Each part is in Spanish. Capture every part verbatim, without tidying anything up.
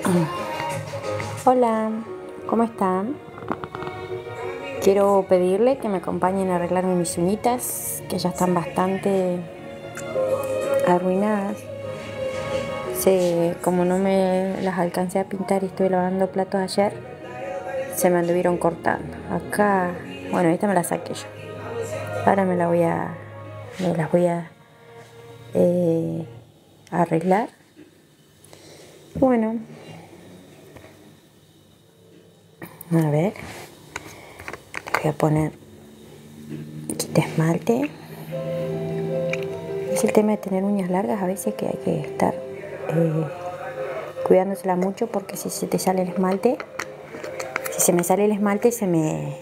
Hola, ¿cómo están? Quiero pedirle que me acompañen a arreglarme mis uñitas, que ya están bastante arruinadas. Se, como no me las alcancé a pintar y estuve lavando platos ayer, se me anduvieron cortando. Acá, bueno, esta me la saqué yo. Ahora me la voy a, me las voy a eh, arreglar. Bueno, a ver, voy a poner quita esmalte. Es el tema de tener uñas largas, a veces que hay que estar eh, cuidándosela mucho, porque si se te sale el esmalte, si se me sale el esmalte se me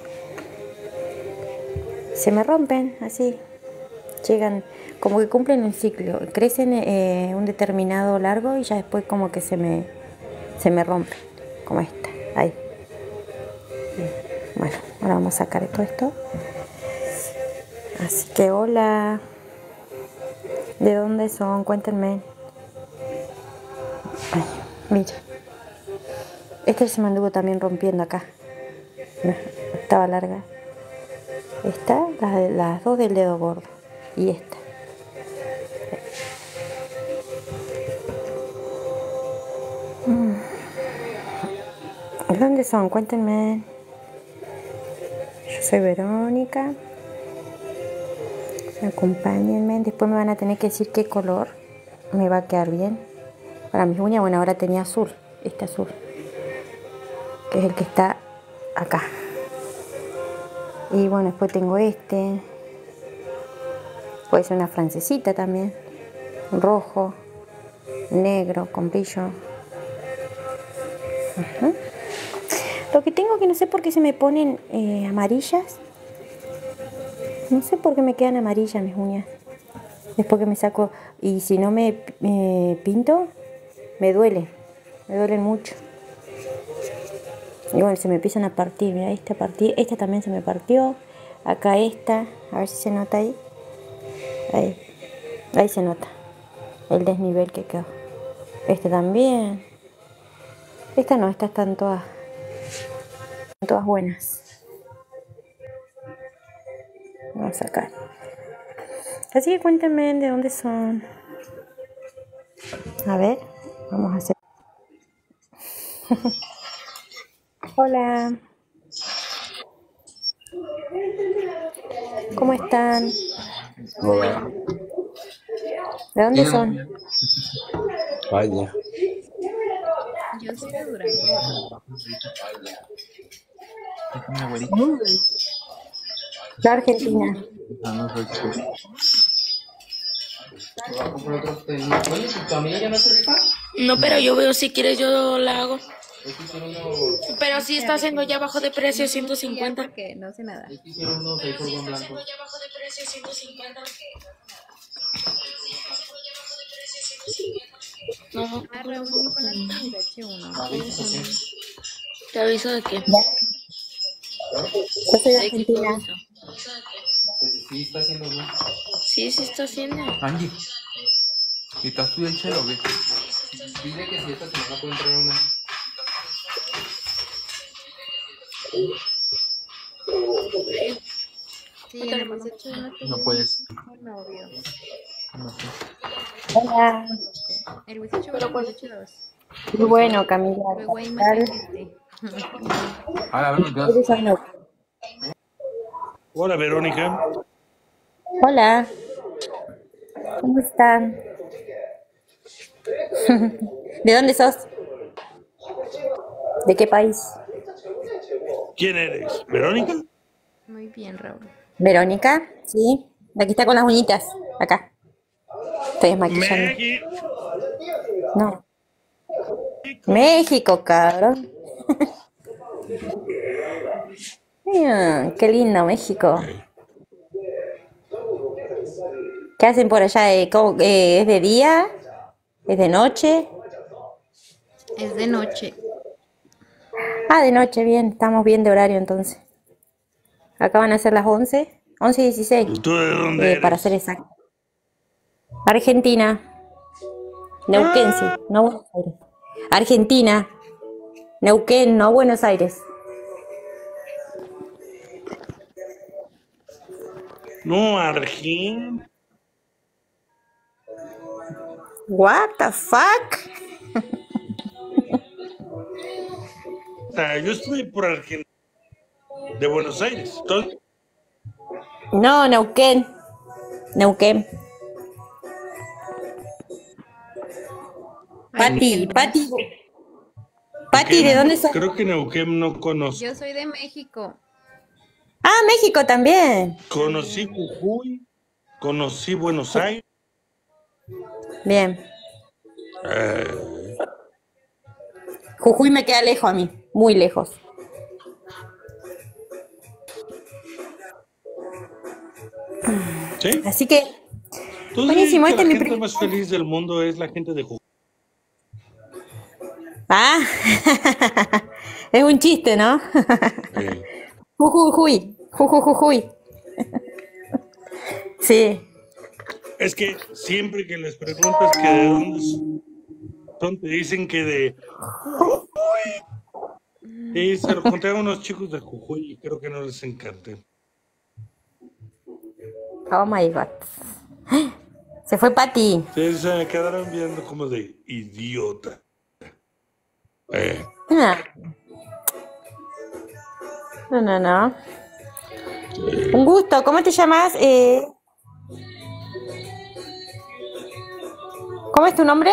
se me rompen así, llegan como que cumplen un ciclo, crecen eh, un determinado largo y ya después como que se me se me rompen, como esta, ahí. Bueno, ahora vamos a sacar todo esto. Así que hola, ¿de dónde son? Cuéntenme. Ay, mira, este se me anduvo también rompiendo acá. No, estaba larga. Esta, las, las dos del dedo gordo. Y esta. ¿De dónde son? Cuéntenme. Yo soy Verónica. Acompáñenme. Después me van a tener que decir qué color me va a quedar bien. Para mis uñas, bueno, ahora tenía azul. Este azul. Que es el que está acá. Y bueno, después tengo este. Puede ser una francesita también. Rojo. Negro, con brillo. Uh-huh. Lo que tengo que no sé por qué se me ponen eh, amarillas. No sé por qué me quedan amarillas mis uñas. Después que me saco. Y si no me eh, pinto, me duele. Me duelen mucho. Igual se me empiezan a partir. Mira, esta partir. Esta también se me partió. Acá esta. A ver si se nota ahí. Ahí. Ahí se nota el desnivel que quedó. Esta también. Esta no, estas están todas. Todas buenas. Vamos a sacar. Así que cuéntenme de dónde son. A ver, vamos a hacer. Hola. ¿Cómo están? Hola. ¿De dónde son? Vaya. Yo soy de Durango. Es mi abuelita. De Argentina. Ah, no soy tú. No, pero yo veo, si quieres yo la hago. Pero sí está haciendo ya bajo de precio ciento cincuenta. Porque no sé nada. No, Ah, Raúl, Nicolás con H uno. ¿te aviso de qué? Yo soy de ¿De qué te Argentina. aviso? Sí, está haciendo bien. Sí, sí está haciendo. Angie, ¿estás tú del chelo o qué? Dile que si esta semana puede entrar una. Sí, en el H uno No puedes. un novio. No sé. Hola. El H uno y el H dos. Muy bueno, Camila. Luego hay ¿Qué más tal? gente. Ahora, ven, Eres entonces. Ainhoa. Hola Verónica, Hola. ¿Cómo están? ¿De dónde sos? ¿De qué país? ¿quién eres? ¿Verónica? Muy bien, Raúl. ¿Verónica? Sí. Aquí está con las uñitas. Acá. Estoy desmaquillando. Maggie. No. México, cabrón. Mm, qué lindo México. ¿Qué hacen por allá? Eh, ¿cómo- eh, ¿Es de día? ¿Es de noche? Es de noche. Ah, de noche, bien. Estamos bien de horario entonces. Acá van a ser las once. once y dieciséis. ¿Tú de dónde Eh, para eres? ser exacto. Argentina. Neuquén, sí. Ah, No Buenos Aires. Argentina. Neuquén, no Buenos Aires. No, Argentina. What the fuck? Yo estuve por Argentina, de Buenos Aires. Entonces, No, Neuquén. Neuquén. Pati, Pati. Pati, ¿de dónde sos? creo que Neuquén no conozco. Yo soy de México. Ah, México también. Conocí Jujuy, conocí Buenos Aires. Bien. Eh, Jujuy me queda lejos a mí, muy lejos. ¿Sí? Así que, Tú buenísimo, dices este que es la mi gente primer... más feliz del mundo es la gente de Jujuy. Ah, es un chiste, ¿no? Eh, Jujuy, Jujuy, Jujuy. Sí. es que siempre que les preguntas que de dónde son, te dicen que de Jujuy. Y se lo conté a unos chicos de Jujuy y creo que no les encanté. Oh my God. Se fue Pati. Sí, se me quedaron viendo como de idiota. Eh, Ah. No, no, no. Un gusto. ¿Cómo te llamas? Eh, ¿Cómo es tu nombre?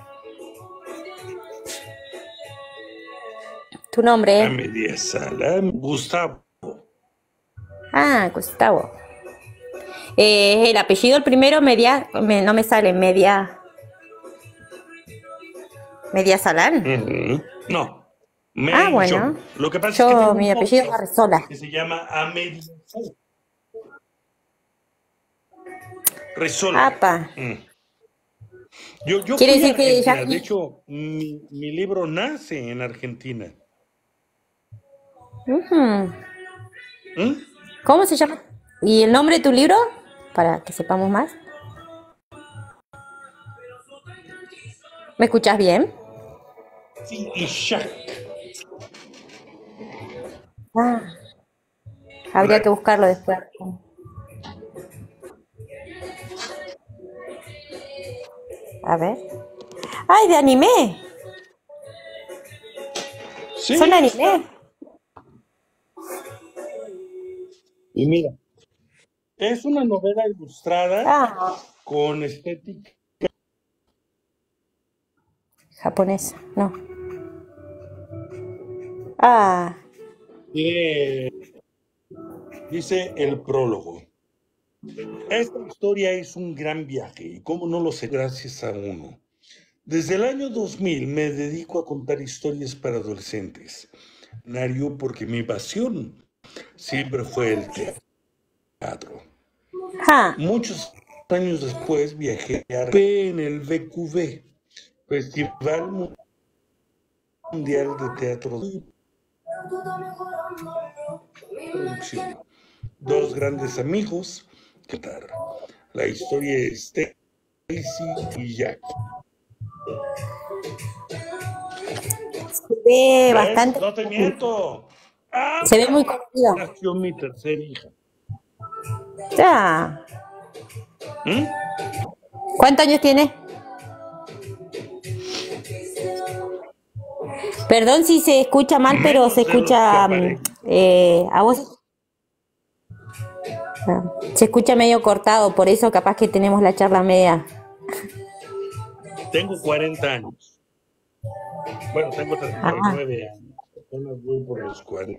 Tu a nombre. media sala, Gustavo. Ah, Gustavo. Eh, el apellido, el primero, media, me- no me sale, media, media Salán. Ujú. No, Ah, Mello. bueno. Lo que pasa es que Yo, tengo mi un apellido es podcast Arrezola. que se llama A Media Sala. Resola. Apa. Mm. Yo, yo Quiere fui a decir que ya... Argentina. De hecho, mi, mi libro nace en Argentina. Ujú. ¿Mm? ¿Cómo se llama? ¿Y el nombre de tu libro? Para que sepamos más. ¿Me escuchas bien? Sí, y Jack. Ah, habría que buscarlo después. A ver. ¡Ay, de anime! Sí, Son está. anime. Y mira, es una novela ilustrada Ah, con estética. japonesa, no. Ah, Eh, dice el prólogo. Esta historia es un gran viaje, y cómo no lo sé, gracias a uno. Desde el año dos mil me dedico a contar historias para adolescentes. Nario porque mi pasión siempre fue el teatro. ja. Muchos años después viajé a en el V Q V, Festival Mundial de Teatro y Producción. Dos grandes amigos que cantar. La historia es Stacy y Jack. Se ve ¿Ves? bastante. No te miento. ¡Ah! Se ve muy conocido. Nació mi tercera hija. Ya. ¿Mm? ¿Cuántos años tiene? Perdón si se escucha mal, pero Menos se de los que escucha mm, aparentan. eh, a vos. Ah, se escucha medio cortado, por eso capaz que tenemos la charla media. Tengo cuarenta años. Bueno, tengo treinta y Ah, nueve años. Apenas voy por los cuarenta.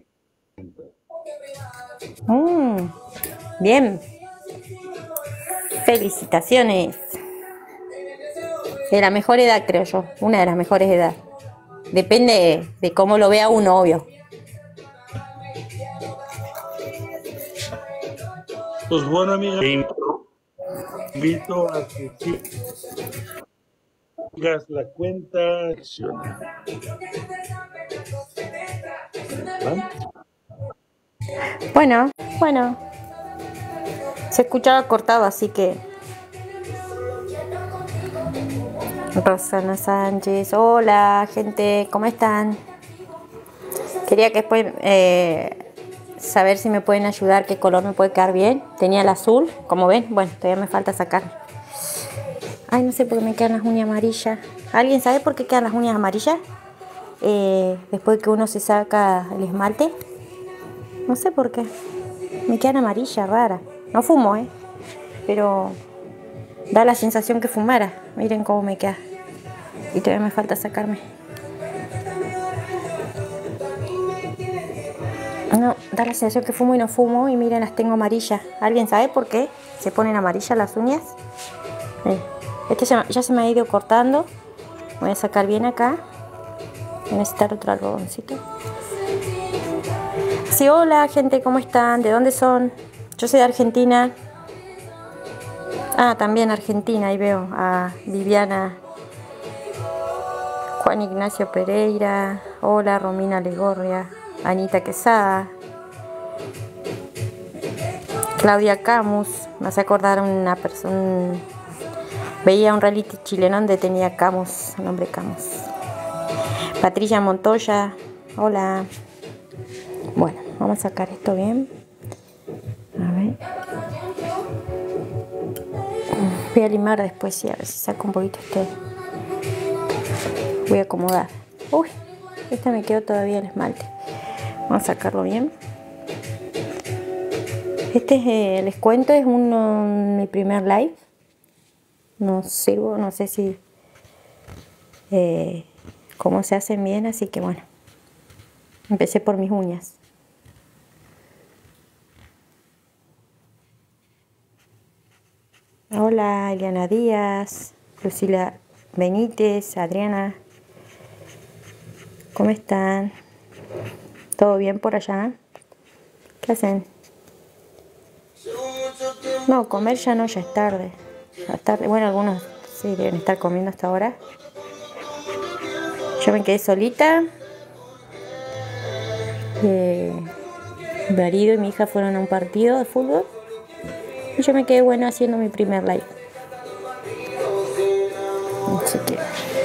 mm, bien. Felicitaciones. De la mejor edad, creo yo. Una de las mejores edades. Depende de cómo lo vea uno, obvio. Pues bueno, amiga, te invito a que sigas la cuenta. ¿Va? Bueno, bueno. Se escuchaba cortado, así que. Rosana Sánchez, hola gente, ¿cómo están? Quería que después eh, saber si me pueden ayudar, qué color me puede quedar bien. Tenía el azul, como ven, bueno, todavía me falta sacar. Ay, no sé por qué me quedan las uñas amarillas. ¿Alguien sabe por qué quedan las uñas amarillas? Eh, después que uno se saca el esmalte. No sé por qué. Me quedan amarillas, raras. No fumo, ¿eh? Pero da la sensación que fumara. Miren cómo me queda. Y todavía me falta sacarme. No, da la sensación que fumo y no fumo. Y miren, las tengo amarillas. ¿Alguien sabe por qué se ponen amarillas las uñas? Miren. Este ya, ya se me ha ido cortando. Voy a sacar bien acá. Voy a necesitar otro algodoncito. Sí, hola gente, ¿cómo están? ¿De dónde son? Yo soy de Argentina. Ah, también Argentina, ahí veo a Viviana, Juan Ignacio Pereira, hola Romina Legorria, Anita Quesada, Claudia Camus, me hace acordar una persona, veía un reality chileno donde tenía Camus, el nombre Camus. Patricia Montoya, hola. Bueno, vamos a sacar esto bien. A ver. Voy a limar después, sí, a ver si saco un poquito este. Voy a acomodar. Uy, este me quedó todavía el esmalte. Vamos a sacarlo bien. Este es, eh, les cuento, es uno, mi primer live. No sirvo, no sé si eh, cómo se hacen bien, así que bueno. Empecé por mis uñas. Hola, Eliana Díaz, Lucila Benítez, Adriana. ¿Cómo están? ¿Todo bien por allá? ¿Qué hacen? No, comer ya no, ya es tarde. Ya es tarde. Bueno, algunos sí deben estar comiendo hasta ahora. Yo me quedé solita. Eh, mi marido y mi hija fueron a un partido de fútbol. Y yo me quedé bueno haciendo mi primer live. Así que...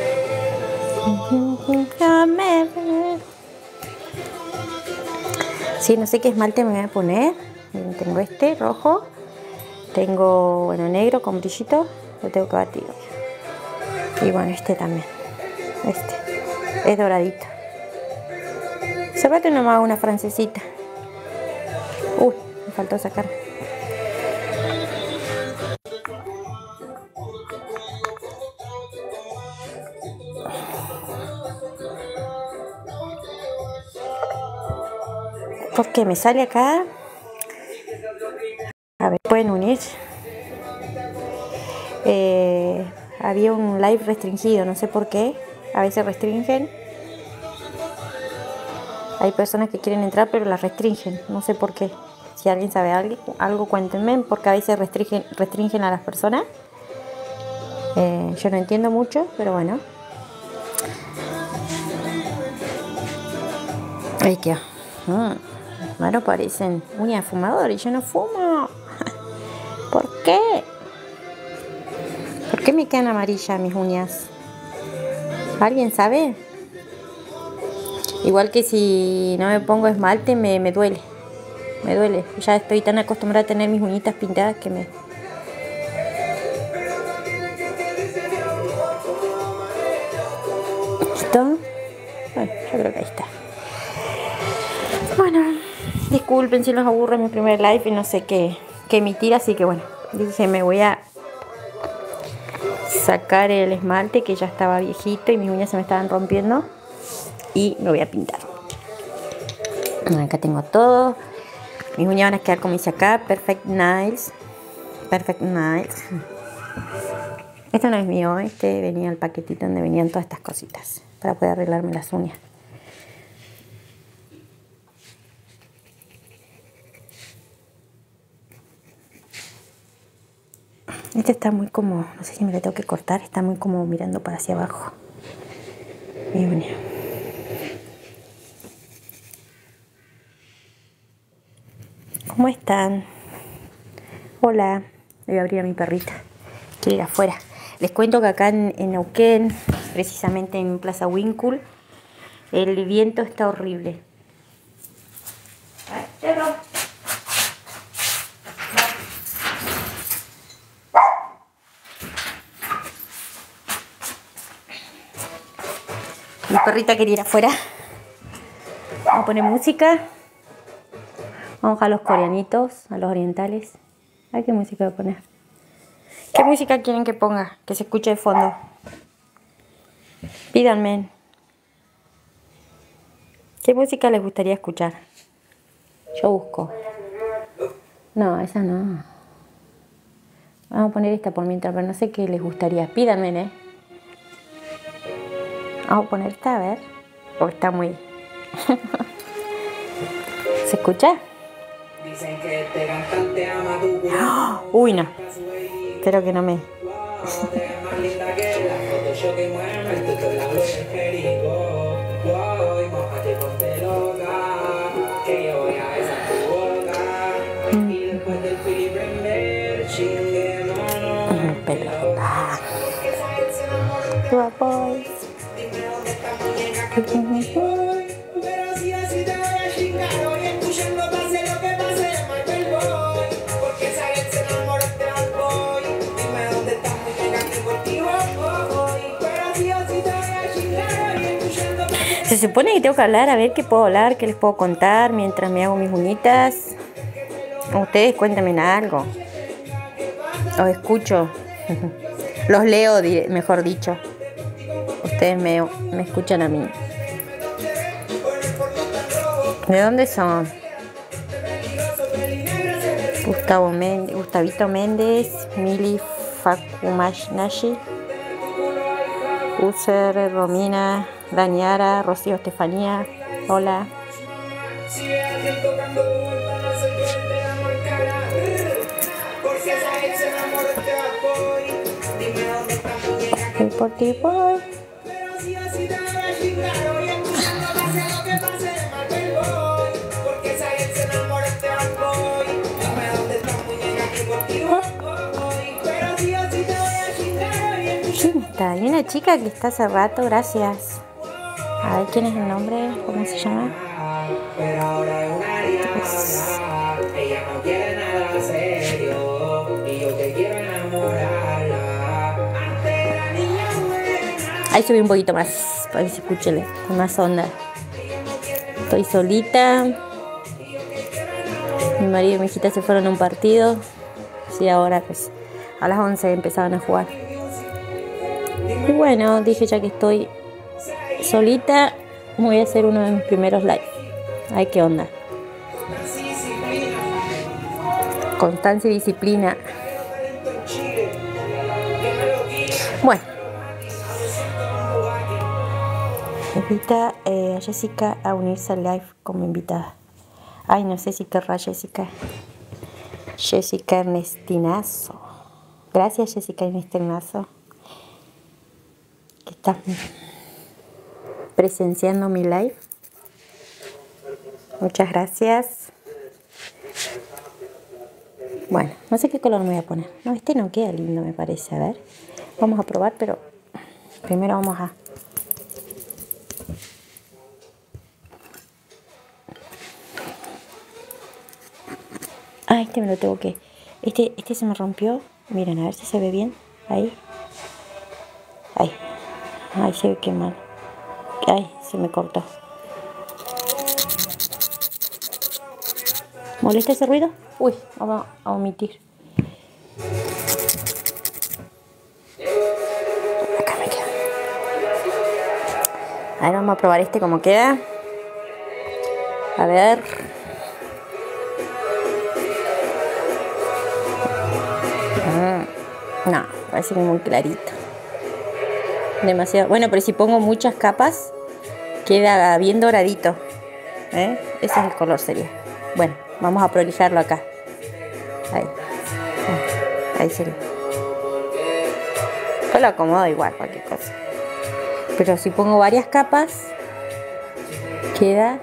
Sí, no sé qué esmalte me voy a poner. Tengo este rojo. Tengo, bueno, negro con brillito. Lo tengo que batir. Y bueno, este también. Este. Es doradito. Hace rato no me hago una francesita. Uy, me faltó sacar. Porque me sale acá. A ver, pueden unir. Eh, había un live restringido, no sé por qué. A veces restringen. Hay personas que quieren entrar pero las restringen, no sé por qué. Si alguien sabe algo, algo cuéntenme, porque a veces restringen, restringen a las personas. Eh, yo no entiendo mucho, pero bueno. Ay, qué. Mm. Bueno, parecen uñas de fumador y yo no fumo. ¿Por qué? ¿Por qué me quedan amarillas mis uñas? ¿Alguien sabe? Igual que si no me pongo esmalte me, me duele. Me duele. Ya estoy tan acostumbrada a tener mis uñitas pintadas que me... ¿Listo? Bueno, yo creo que ahí está. Bueno, disculpen si los aburre mi primer live y no sé qué, qué emitir, así que bueno, dije me voy a sacar el esmalte que ya estaba viejito y mis uñas se me estaban rompiendo y me voy a pintar. Acá tengo todo. Mis uñas van a quedar como dice acá, Perfect Nails. Perfect Nails. Este no es mío, este venía el paquetito donde venían todas estas cositas para poder arreglarme las uñas. Este está muy como, no sé si me lo tengo que cortar, está muy como mirando para hacia abajo. Mi uña. ¿Cómo están? Hola. Voy a abrir a mi perrita. Quiere ir afuera. Les cuento que acá en, en Neuquén, precisamente en Plaza Winkle, el viento está horrible. Mi perrita quería ir afuera. Vamos a poner música. Vamos a los coreanitos, a los orientales. A ver qué música voy a poner. ¿Qué música quieren que ponga? Que se escuche de fondo. Pídanme. ¿Qué música les gustaría escuchar? Yo busco. No, esa no. Vamos a poner esta por mientras, pero no sé qué les gustaría. Pídanme, ¿eh? Vamos a poner esta, a ver. Porque está muy... ¿Se escucha? Dicen que este cantante ama tu ¡Oh! Uy, no. Espero que no me... Pelota. Tua boys. Pero si así te voy a chingar hoy, escuchando pase lo que pase, Michael Boy. Porque esa vez se enamoró de Bad Boy. Dime dónde estás, muy negativo contigo hoy. Pero si así te voy a chingar hoy, escuchando pase. Se supone que tengo que hablar, a ver qué puedo hablar, qué les puedo contar mientras me hago mis uñitas. Ustedes cuéntenme algo. Los escucho. Los leo, mejor dicho. Ustedes me, me escuchan a mí. ¿De dónde son? Gustavo Méndez, Gustavito Méndez, Mili Fakumashnashi, User, Romina, Daniara, Rocío Estefanía. Hola. Voy por ti, voy. ¿Quién está? Hay una chica que está hace rato, gracias. A ver, ¿quién es el nombre? ¿Cómo se llama? Pero ahora es una alianza. Ella no quiere nada serio. Y yo que quiero enamorarla. Antes la niña buena. Ahí subí un poquito más, para que se escuche con más onda. Estoy solita. Mi marido y mi hijita se fueron a un partido. Sí, ahora pues a las once empezaban a jugar. Y bueno, dije ya que estoy solita, voy a hacer uno de mis primeros live. Ay, qué onda. Constancia y disciplina. Bueno. Invita eh, a Jessica a unirse al live como invitada. Ay, no sé si querrá Jessica. Jessica Ernestinazo. Gracias, Jessica Ernestinazo, que estás presenciando mi live. Muchas gracias. Bueno, no sé qué color me voy a poner. No, este no queda lindo, me parece. A ver, vamos a probar, pero primero vamos a... Ah, este me lo tengo que... Este, este se me rompió. Miren, a ver si se ve bien. Ahí. Ahí. Ay, se ve que mal. Ay, se me cortó. ¿Molesta ese ruido? Uy, vamos a omitir. Acá me queda. A ver, vamos a probar este como queda. A ver. Mm, no, parece que es muy clarito. Demasiado. Bueno, pero si pongo muchas capas, queda bien doradito. ¿Eh? Ese es el color, sería. Bueno, vamos a prolijarlo acá. Ahí. Ahí sería. Yo lo acomodo igual, cualquier cosa. Pero si pongo varias capas, queda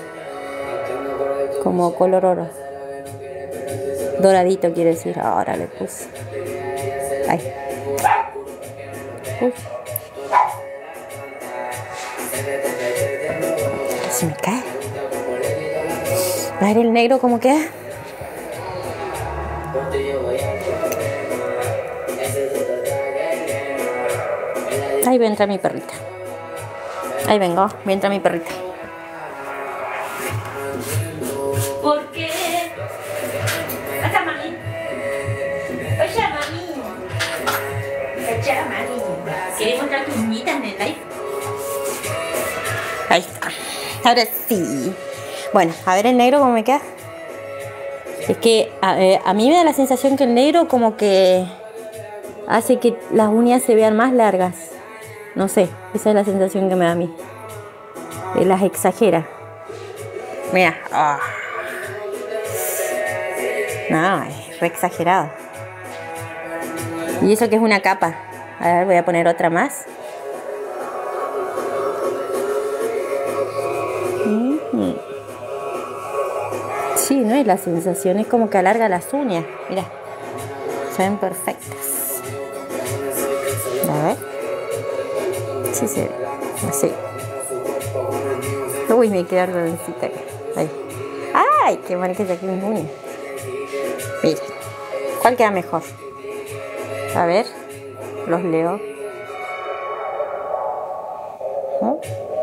como color oro. Doradito quiere decir. Ahora le puse. Ahí. Uy. Se me cae. A ver el negro cómo queda. Ahí va a entrar mi perrita. Ahí vengo, voy a entrar mi perrita. ¿Por qué? Hola, mami. Hola, mami. Hola, mami. ¿Querés mostrar tus uñitas en el live? Ahí está. Ahora sí. Bueno, a ver el negro cómo me queda. Es que a, eh, a mí me da la sensación que el negro como que hace que las uñas se vean más largas. No sé, esa es la sensación que me da a mí. Eh, las exagera. Mira. Oh. No, es re exagerado. Y eso que es una capa. A ver, voy a poner otra más. Mm-hmm. Sí, ¿no? Y la sensación es como que alarga las uñas. Mira, se ven perfectas. A ver. Sí se ve. Así. Uy, me queda rodencita acá. Ahí. ¡Ay! ¡Qué mal que saqué mis uñas! Mira. ¿Cuál queda mejor? A ver. Los leo. ¿Uh?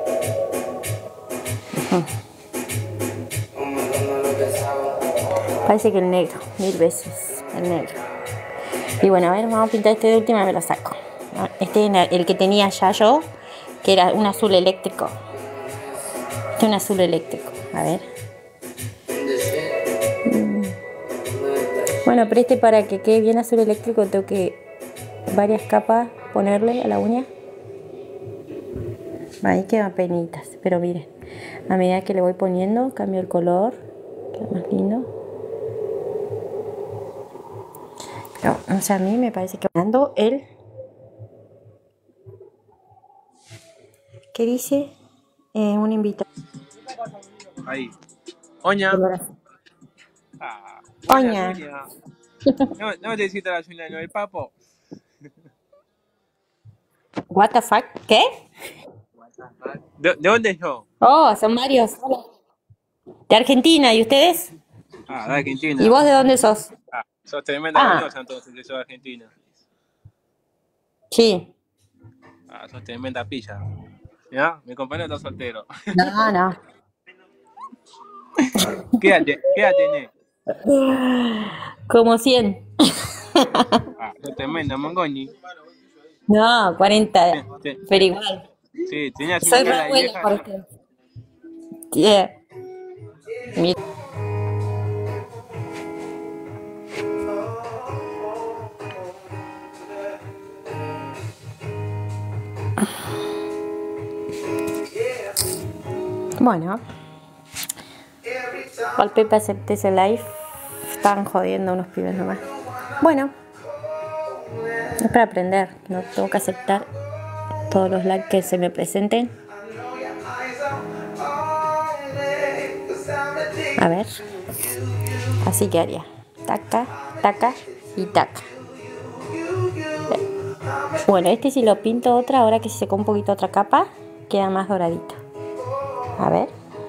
Uh-huh. Parece que el negro, mil veces el negro. Y bueno, a ver, vamos a pintar este de última y me lo saco. Este es el que tenía ya yo, que era un azul eléctrico. Este es un azul eléctrico, a ver. Mm. Bueno, pero este para que quede bien azul eléctrico tengo que varias capas ponerle a la uña. Ahí quedan penitas, pero miren, a medida que le voy poniendo cambio el color, queda más lindo. No, o sea, a mí me parece que dando el... ¿Qué dice? Eh, un invitado. Ahí. Oña. Ah, Oña. No, no necesito la señal, no, el papo. What the fuck? ¿Qué? ¿De, de dónde yo? Oh, son varios. De Argentina, ¿y ustedes? Ah, de Argentina. ¿Y vos de dónde sos? Ah, sos tremenda Ah. venenosa entonces, que sos de Argentina. Sí. Ah, sos tremenda pilla. ¿Ya? Mi compañero está soltero. No, no. ¿Qué edad, te- qué edad tenés? Como cien. Ah, sos tremenda, Mongoni. No, cuarenta. Sí, sí. Pero igual. Sí, tenías una Soy cara re de buena vieja. por usted. Yeah. Mira. Bueno, al Pepe acepté ese live. Estaban jodiendo unos pibes nomás. Bueno, es para aprender. No tengo que aceptar todos los likes que se me presenten. A ver. Así que haría. Taca, taca y taca. Bueno, este si lo pinto otra, ahora que se secó un poquito otra capa, queda más doradito. A ver.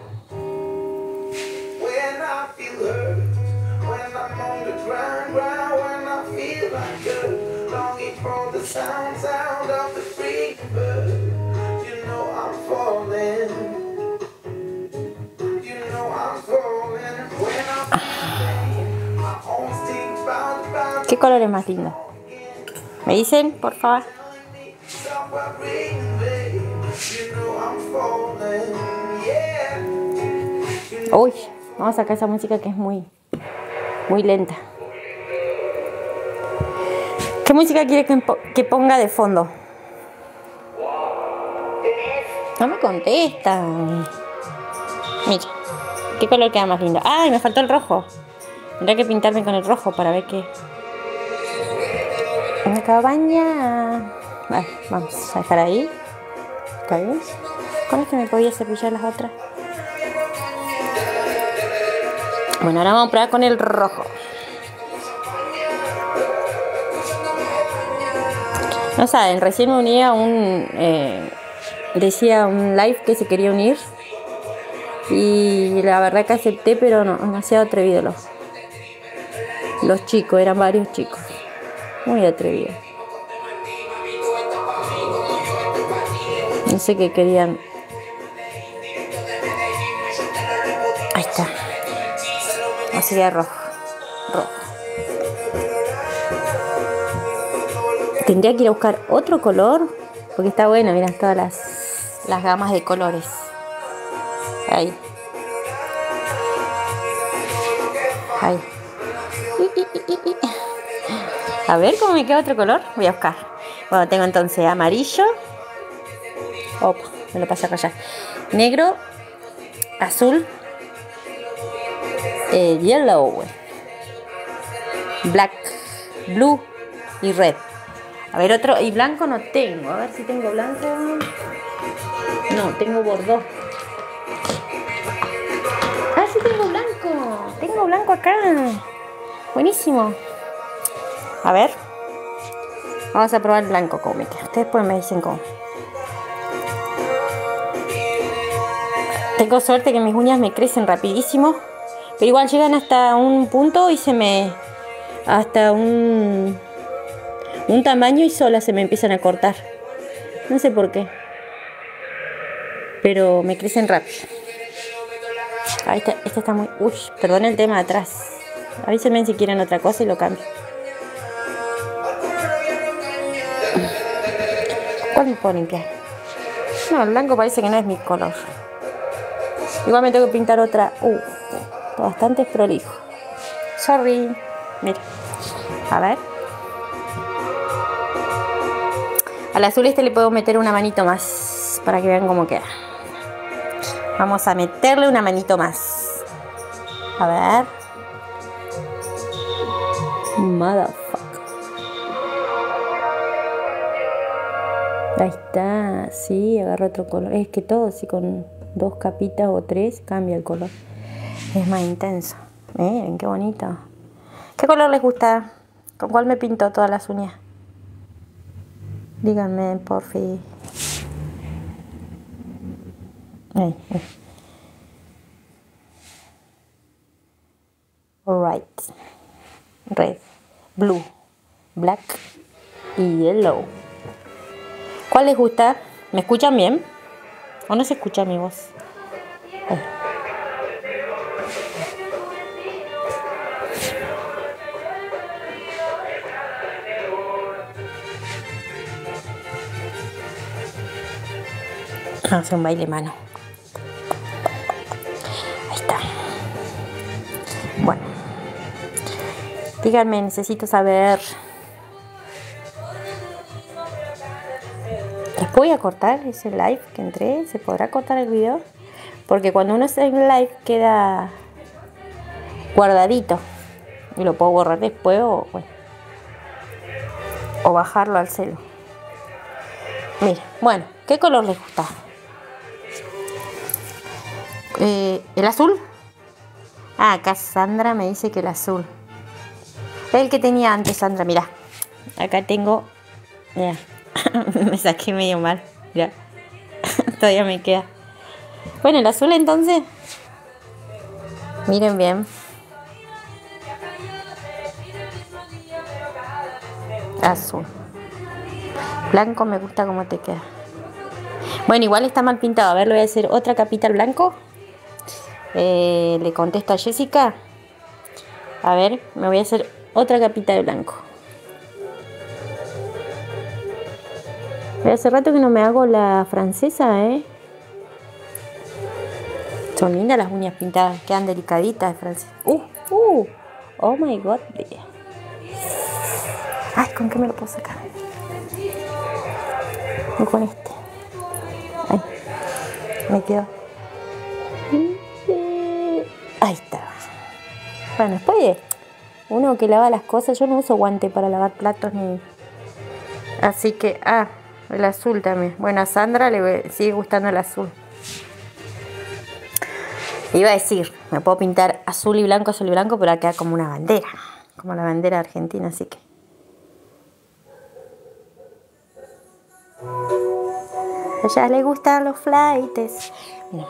¿Qué color es más lindo? ¿Me dicen, por favor? Uy, vamos a sacar esa música que es muy, muy lenta. ¿Qué música quiere que, que ponga de fondo? No me contestan. Mira, ¿qué color queda más lindo? ¡Ay, me faltó el rojo! Tendré que pintarme con el rojo para ver qué... Una cabaña. Vale, vamos a dejar ahí. ¿Está bien? ¿Con esto me podía cepillar las otras? Bueno, ahora vamos a probar con el rojo. No saben, recién me uní a un... Eh, decía un live que se quería unir. Y la verdad que acepté, pero no, demasiado atrevido los, los chicos, eran varios chicos. Muy atrevido. No sé qué querían Ahí está. Así que rojo. Rojo. Tendría que ir a buscar otro color. Porque está bueno, miren todas las, las gamas de colores. Ahí. Ahí. A ver cómo me queda otro color. Voy a buscar. Bueno, tengo entonces amarillo. Opa, me lo pasé a rayar. Negro. Azul. Eh, yellow. Black. Blue. Y red. A ver, otro. Y blanco no tengo. A ver si tengo blanco. No, tengo bordeaux. Ah, sí tengo blanco. Tengo blanco acá. Buenísimo. A ver. Vamos a probar el blanco cómo me queda. Ustedes pues me dicen cómo. Tengo suerte que mis uñas me crecen rapidísimo. Pero igual llegan hasta un punto y se me... Hasta un... Un tamaño y solas se me empiezan a cortar. No sé por qué. Pero me crecen rápido. Ahí está, esta está muy... Uy, perdón el tema de atrás. Avísenme si quieren otra cosa y lo cambio. ¿Cuál me puedo limpiar? No, el blanco parece que no es mi color. Igual me tengo que pintar otra. Uh, bastante prolijo. Sorry. Mira. A ver. Al azul este le puedo meter una manito más. Para que vean cómo queda. Vamos a meterle una manito más. A ver. Motherfucker. Ahí está. Sí, agarro otro color. Es que todo así con dos capitas o tres cambia el color. Es más intenso. Miren, qué bonito. ¿Qué color les gusta? ¿Con cuál me pinto todas las uñas? Díganme, por fin. Ahí, ahí. Alright. Red, blue, black y yellow. ¿Cuál les gusta? ¿Me escuchan bien? ¿O no se escucha mi voz? Ahí. Vamos a hacer un baile mano. Ahí está. Bueno. Díganme, necesito saber. ¿Les voy a cortar ese live que entré? ¿Se podrá cortar el video? Porque cuando uno hace un live queda guardadito. Y lo puedo borrar después o, bueno, o bajarlo al celu. Mira, bueno, ¿qué color les gusta? Eh, ¿El azul? Ah, acá Sandra me dice que el azul. El que tenía antes, Sandra, mira. Acá tengo... Mira, me saqué medio mal. Mira, todavía me queda. Bueno, el azul entonces. Miren bien. Azul. Blanco me gusta cómo te queda. Bueno, igual está mal pintado. A ver, le voy a hacer otra capita al blanco. Eh, le contesto a Jessica. A ver, me voy a hacer otra capita de blanco. Hace rato que no me hago la francesa, ¿eh? Son lindas las uñas pintadas. Quedan delicaditas de francesa. Uh, uh. Oh my god. Ay, ¿con qué me lo puedo sacar? Y con este. Ay, me quedó. Ahí está. Bueno, después de uno que lava las cosas, yo no uso guante para lavar platos ni... Así que, ah, el azul también. Bueno, a Sandra le sigue gustando el azul. Iba a decir, me puedo pintar azul y blanco, azul y blanco, pero queda como una bandera. Como la bandera argentina, así que... A ella le gustan los flights. Mira.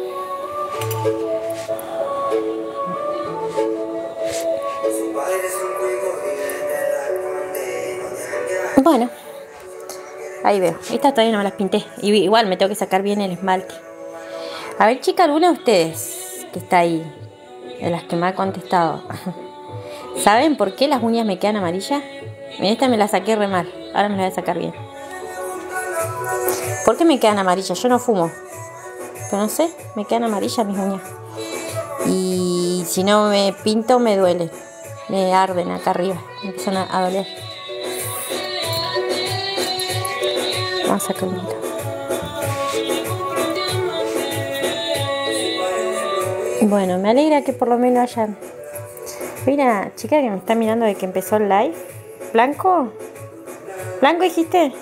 Bueno, ahí veo. Estas todavía no me las pinté. Igual me tengo que sacar bien el esmalte. A ver, chicas, ¿alguna de ustedes que está ahí, de las que me ha contestado. ¿Saben por qué las uñas me quedan amarillas? Esta me la saqué re mal, ahora me la voy a sacar bien. ¿Por qué me quedan amarillas? Yo no fumo, pero no sé, me quedan amarillas mis uñas. Y si no me pinto me duele, me arden acá arriba, me empiezan a, a doler. Vamos a sacar un poquito. Bueno, me alegra que por lo menos hayan... Hay una chica que me está mirando de que empezó el live. ¿Blanco? ¿Blanco dijiste?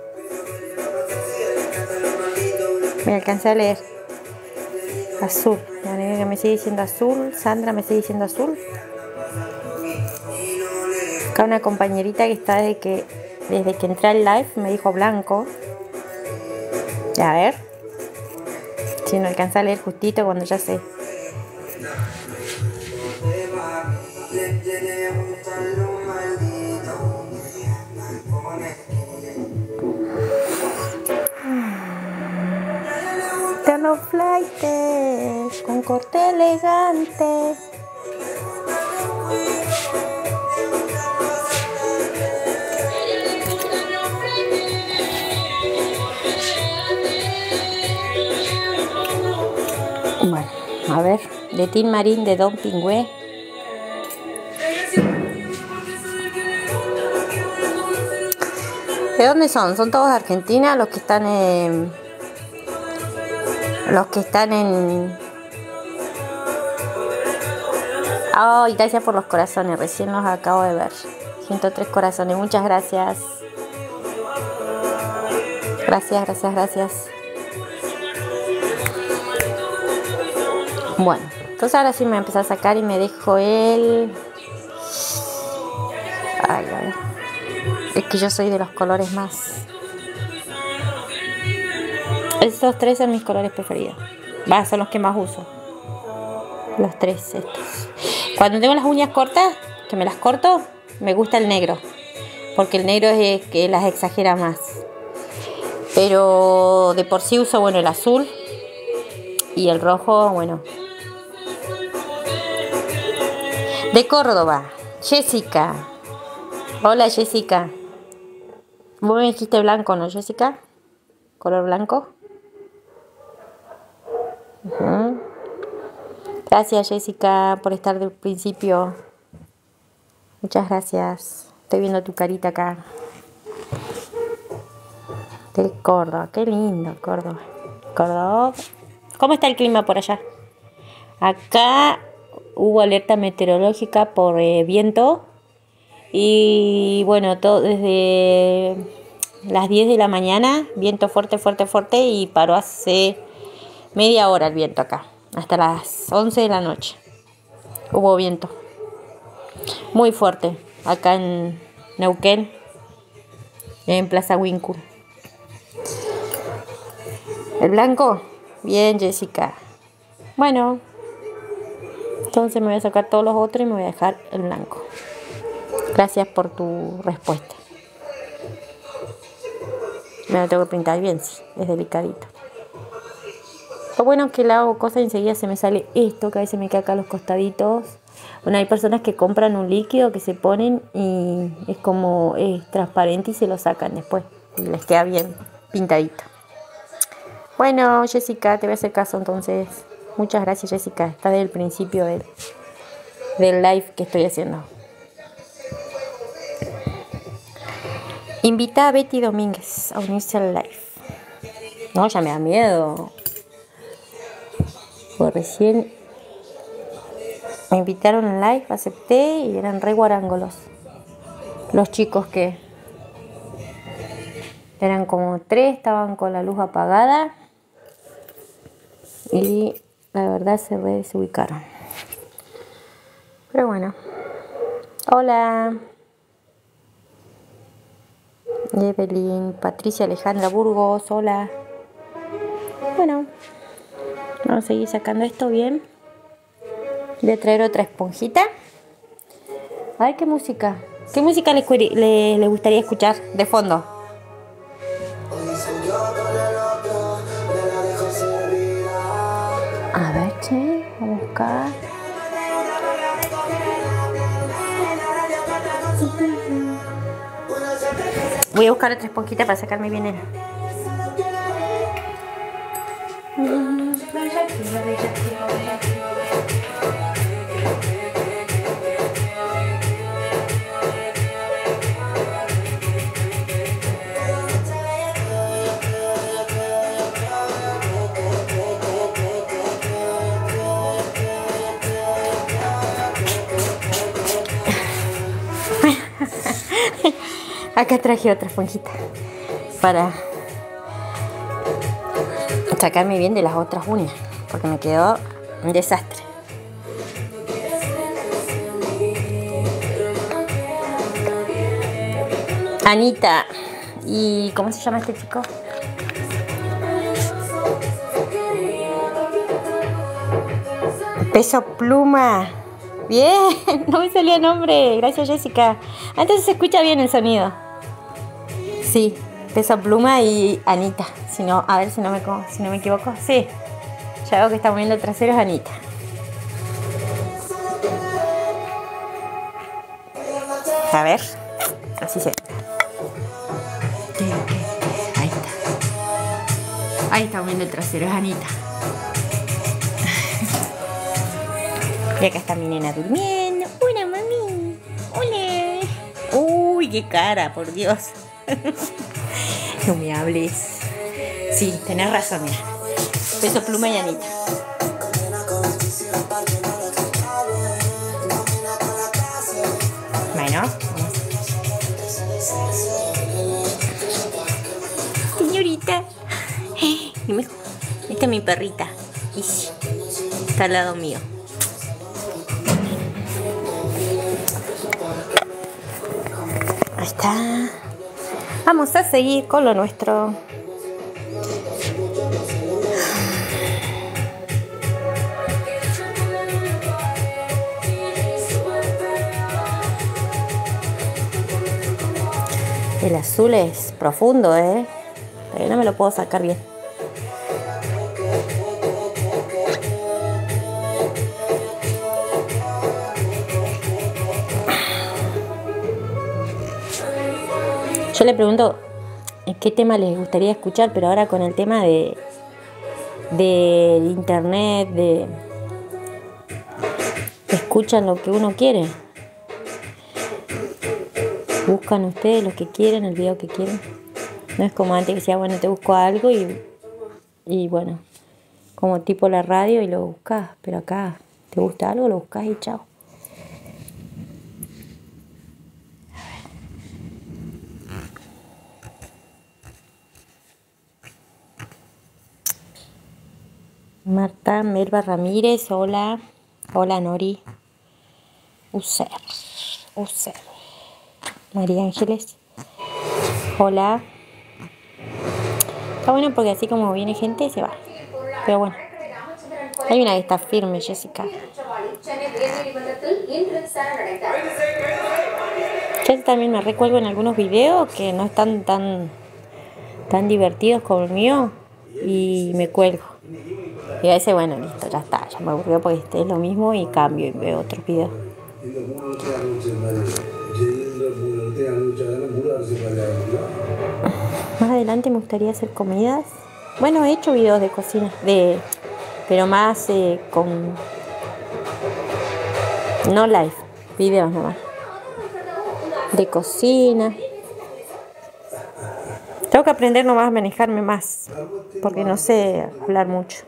Me alcancé a leer. Azul. Me alegra que me sigue diciendo azul. Sandra me sigue diciendo azul. Acá una compañerita que está desde que, desde que entré al live me dijo blanco. A ver. Si no alcanza a leer justito cuando ya sé. Terno flight con corte elegante. Bueno, a ver, de Tin Marín de Don Pingüe. ¿De dónde son? Son todos de Argentina los que están en... Los que están en... Ay, oh, gracias por los corazones, recién los acabo de ver. ciento tres corazones, muchas gracias. Gracias, gracias, gracias. Bueno, entonces ahora sí me voy a empezar a sacar y me dejo el... Ay, a ver. Es que yo soy de los colores más... Estos tres son mis colores preferidos. Va, son los que más uso. Los tres estos. Cuando tengo las uñas cortas, que me las corto, me gusta el negro. Porque el negro es el que las exagera más. Pero de por sí uso, bueno, el azul. Y el rojo, bueno. De Córdoba, Jessica. Hola, Jessica. Vos me dijiste blanco, ¿no, Jessica? Color blanco. Uh-huh. Gracias, Jessica, por estar del principio. Muchas gracias. Estoy viendo tu carita acá. De Córdoba. Qué lindo, Córdoba. Córdoba. ¿Cómo está el clima por allá? Acá hubo alerta meteorológica por eh, viento. Y bueno, todo desde las diez de la mañana, viento fuerte, fuerte, fuerte. Y paró hace media hora el viento acá. Hasta las once de la noche. Hubo viento. Muy fuerte. Acá en Neuquén. En Plaza Wincul. ¿El blanco? Bien, Jessica. Bueno. Entonces me voy a sacar todos los otros y me voy a dejar el blanco. Gracias por tu respuesta. Me lo tengo que pintar bien, sí. Es delicadito. Lo bueno es que le hago cosas y enseguida se me sale esto, que a veces me queda acá a los costaditos. Bueno, hay personas que compran un líquido que se ponen y es como es transparente y se lo sacan después. Y les queda bien pintadito. Bueno, Jessica, te voy a hacer caso entonces. Muchas gracias, Jessica. Está desde el principio del, del live que estoy haciendo. Invita a Betty Domínguez a unirse al live. No, ya me da miedo. Pues recién me invitaron al live, acepté y eran re guarángolos. Los chicos que eran como tres, estaban con la luz apagada y la verdad se re desubicaron. Pero bueno. Hola. Evelyn, Patricia Alejandra Burgos, hola. Bueno, vamos a seguir sacando esto bien. Voy a traer otra esponjita. A ver qué música. ¿Qué música les, le, le gustaría escuchar de fondo? A ver, che, vamos a acá. Voy a buscar otra esponjita para sacarme bien el... Acá traje otra esponjita para sacarme bien de las otras uñas, porque me quedó un desastre. Anita. ¿Y cómo se llama este chico? Peso Pluma. Bien, no me salía el nombre. Gracias, Jessica. Antes se escucha bien el sonido. Sí, Peso Pluma y Anita. Si no, a ver si no me, si no me equivoco. Sí, ya veo que está moviendo el trasero, es Anita. A ver, así se... Ahí está. Ahí está moviendo el trasero, es Anita. Y acá está mi nena durmiendo. Hola, mami. Hola. Uy, qué cara, por Dios. No me hables. Sí, tenés razón, mira. Peso Pluma y Anita. Bueno, señorita. Esta es mi perrita. Isi. Está al lado mío. Ahí está. Vamos a seguir con lo nuestro. El azul es profundo, ¿eh? Pero no me lo puedo sacar bien. Yo le pregunto qué tema les gustaría escuchar, pero ahora con el tema de de internet, de escuchan lo que uno quiere. Buscan ustedes lo que quieren, el video que quieren. No es como antes que decía, bueno, te busco algo y, y bueno, como tipo la radio y lo buscas. Pero acá te gusta algo, lo buscas y chao. Marta Melba Ramírez, hola. Hola, Nori. User. User. María Ángeles. Hola. Está bueno porque así como viene gente se va. Pero bueno. Hay una que está firme, Jessica. Yo también me recuerdo en algunos videos que no están tan, tan divertidos como el mío. Y me cuelgo. Y a veces, bueno, listo, ya está. Ya me aburrió porque este es lo mismo y cambio y veo otros videos. Más adelante me gustaría hacer comidas. Bueno, he hecho videos de cocina, de, pero más eh, con... No live, videos nomás. De cocina. Tengo que aprender nomás a manejarme más, porque no sé hablar mucho.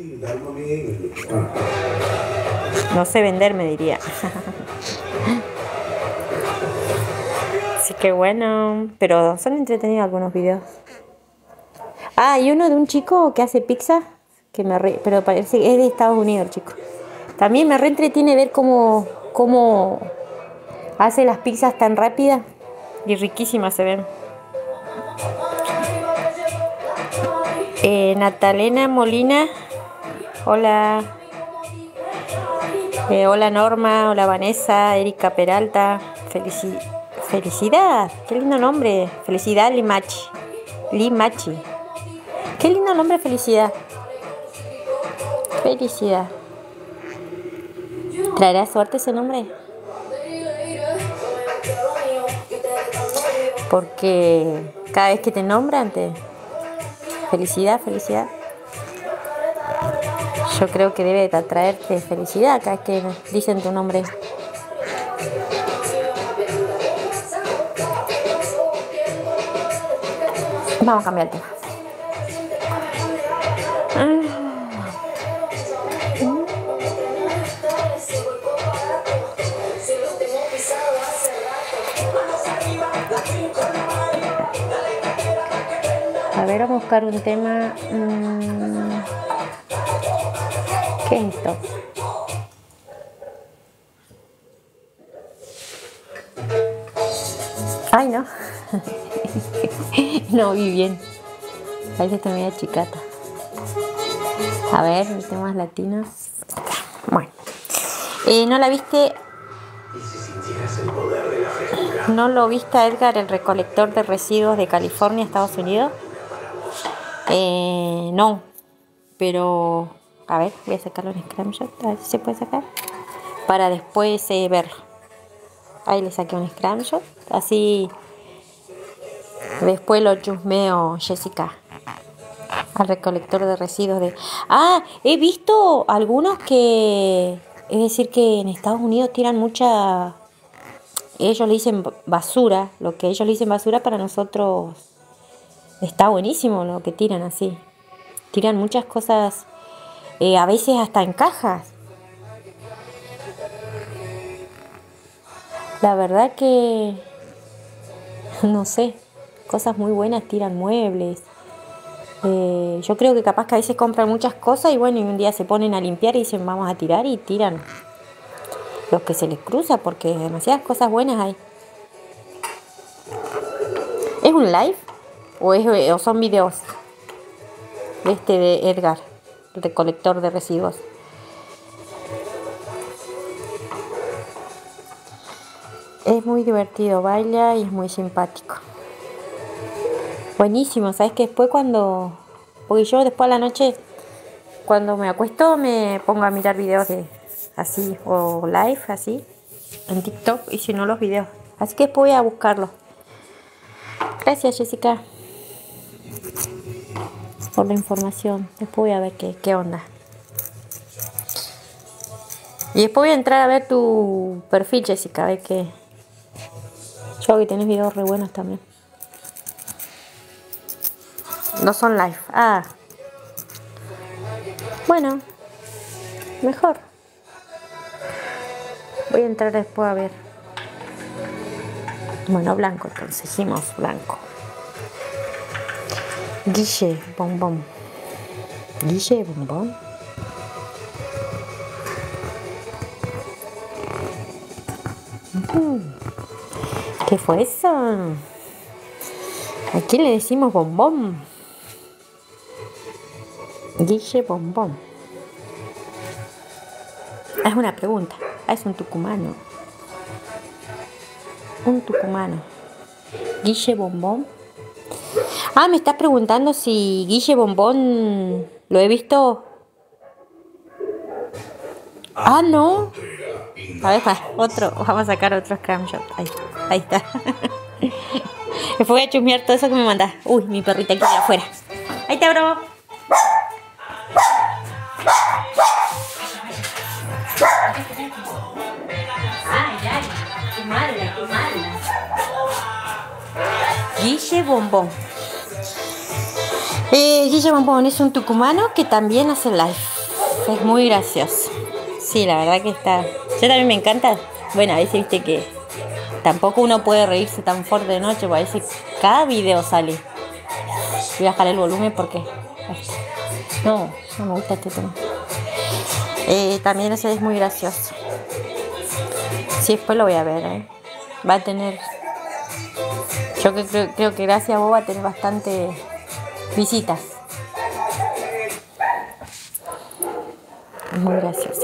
No sé vender, me diría. Así que bueno, pero son entretenidos algunos videos. Ah, y uno de un chico que hace pizza, que me re, pero parece que es de Estados Unidos el chico. También me re entretiene ver cómo, cómo hace las pizzas tan rápidas y riquísimas se ven. Eh, Natalena Molina, hola. Eh, hola Norma, hola Vanessa, Erika Peralta, Felici Felicidad, qué lindo nombre, Felicidad Limachi, Limachi, qué lindo nombre, Felicidad, Felicidad. ¿Traerá suerte ese nombre? Porque cada vez que te nombran, te... felicidad, felicidad. Yo creo que debe traerte felicidad cada vez que dicen tu nombre. Vamos a cambiar el tema. A ver, vamos a buscar un tema. Mmm, ¿Qué es esto? Ay, no. No vi bien. Parece que media chicata. A ver, temas latinos. Bueno. Eh, ¿No la viste? ¿No lo viste, Edgar, el recolector de residuos de California, Estados Unidos? Eh, no. Pero, a ver, voy a sacarlo en screenshot. A ver si se puede sacar. Para después eh, verlo. Ahí le saqué un screenshot. Así después lo chusmeo, Jessica. Al recolector de residuos de... Ah, he visto algunos que... Es decir que en Estados Unidos tiran mucha... Ellos le dicen basura. Lo que ellos le dicen basura para nosotros está buenísimo lo que tiran así. Tiran muchas cosas, eh, a veces hasta en cajas. La verdad que... No sé. Cosas muy buenas, tiran muebles. Eh, yo creo que capaz que a veces compran muchas cosas y bueno, y un día se ponen a limpiar y dicen vamos a tirar y tiran los que se les cruza porque demasiadas cosas buenas hay. ¿Es un live? ¿O, es, o son videos? Este de Edgar, el recolector de residuos. Es muy divertido, baila y es muy simpático. Buenísimo, ¿sabes que después cuando... Porque yo después a la noche, cuando me acuesto, me pongo a mirar videos de así, o live, así, en TikTok, y si no los videos. Así que después voy a buscarlos. Gracias, Jessica, por la información. Después voy a ver qué, qué onda. Y después voy a entrar a ver tu perfil, Jessica, a ver qué... Yo que tenés videos re buenos también. No son live. Ah. Bueno. Mejor. Voy a entrar después a ver. Bueno, blanco, entonces. Hicimos blanco. Guille Bombón. Guille Bombón. Uh, ¿Qué fue eso? ¿A quién le decimos bombón? Guille Bombón. Es una pregunta. Ah, es un tucumano. Un tucumano. Guille Bombón. Ah, me estás preguntando si Guille Bombón lo he visto. Ah, no. A ver, otro. Vamos a sacar otro screenshot. Ahí, ahí está. Me voy a chusmear todo eso que me mandas. Uy, mi perrita aquí afuera. Ahí te abro. Ay, ay, qué mala, qué mala. Guille Bombón. Eh, Guille Bombón es un tucumano que también hace live. Es muy gracioso. Sí, la verdad que está... Yo también me encanta. Bueno, a veces viste que tampoco uno puede reírse tan fuerte de noche, porque a veces cada video sale. Voy a bajar el volumen porque... No, no me gusta este tema. Eh, también ese es muy gracioso. Sí, después lo voy a ver, ¿eh? Va a tener... Yo que creo, creo que gracias a vos va a tener bastante visitas. Es muy gracioso.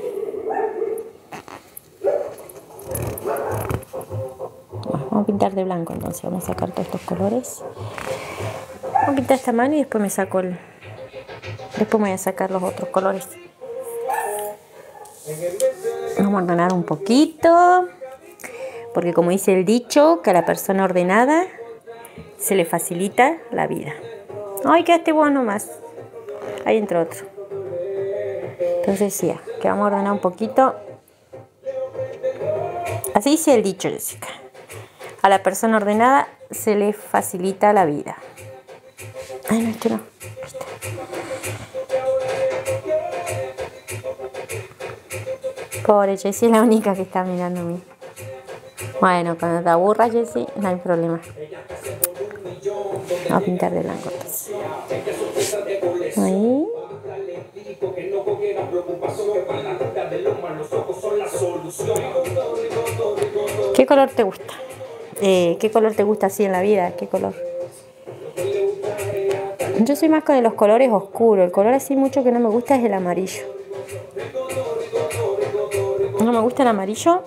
Bueno, vamos a pintar de blanco entonces. Vamos a sacar todos estos colores. Vamos a pintar esta mano y después me saco el... Después me voy a sacar los otros colores. Vamos a ordenar un poquito, porque como dice el dicho, que a la persona ordenada se le facilita la vida. Ay, quedaste vos nomás. Ahí entra otro. Entonces sí, que vamos a ordenar un poquito. Así dice el dicho, Jessica. A la persona ordenada se le facilita la vida. Ay, no, esto no. Pobre Jessie, es la única que está mirando a mí. Bueno, cuando te aburra, Jessie, no hay problema. Vamos a pintar de blanco. Ahí. ¿Qué color te gusta? Eh, ¿Qué color te gusta así en la vida? ¿Qué color? Yo soy más con los colores oscuros. El color así mucho que no me gusta es el amarillo. No me gusta el amarillo.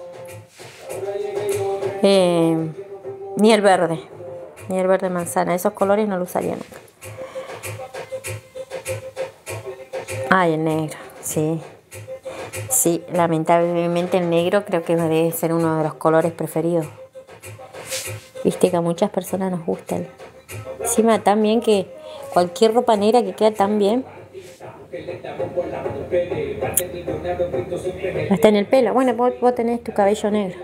Eh, ni el verde. Ni el verde manzana. Esos colores no los usaría nunca. Ay, el negro. Sí. Sí, lamentablemente el negro creo que debe ser uno de los colores preferidos. Viste que a muchas personas nos gusta. El... Encima también que cualquier ropa negra que queda tan bien. Hasta en el pelo. Bueno, vos, vos tenés tu cabello negro.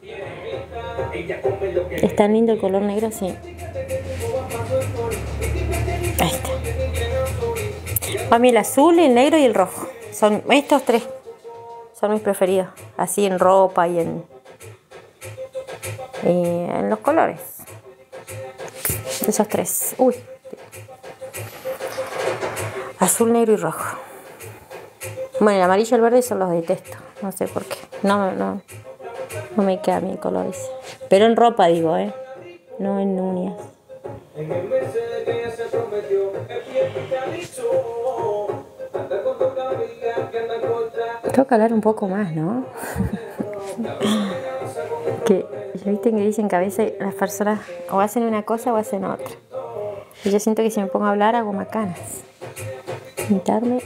¿Es tan lindo el color negro? Sí. Ahí está. Para mí el azul, el negro y el rojo. Son estos tres. Son mis preferidos. Así en ropa y en, y en los colores. Esos tres. Uy. Azul, negro y rojo. Bueno, el amarillo y el verde son los detesto. No sé por qué. No, no, no me queda a mí el color ese. Pero en ropa digo, ¿eh? No en uñas. Tengo que hablar un poco más, ¿no? Que ya viste que dicen que a veces las personas o hacen una cosa o hacen otra. Y yo siento que si me pongo a hablar hago macanas. Pintarme.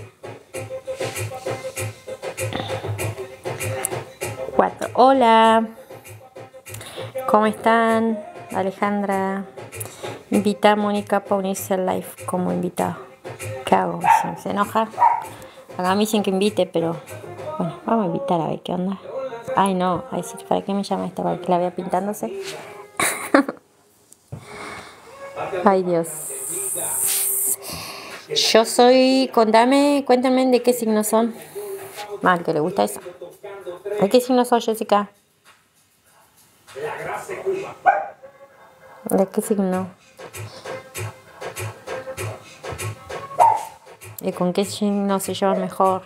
Cuatro. Hola. ¿Cómo están? Alejandra. Invita a Mónica para unirse al live como invitado. ¿Qué hago? ¿Se, se enoja? Acá me dicen que invite, pero bueno, vamos a invitar a ver qué onda. Ay, no, ay, sí, ¿para qué me llama esta? ¿Para que la vea pintándose? Ay, Dios. Yo soy, contame, cuéntame de qué signos son. Mal, que le gusta eso. ¿De qué signos son, Jessica? ¿De qué signo? ¿Y con qué signo se lleva mejor?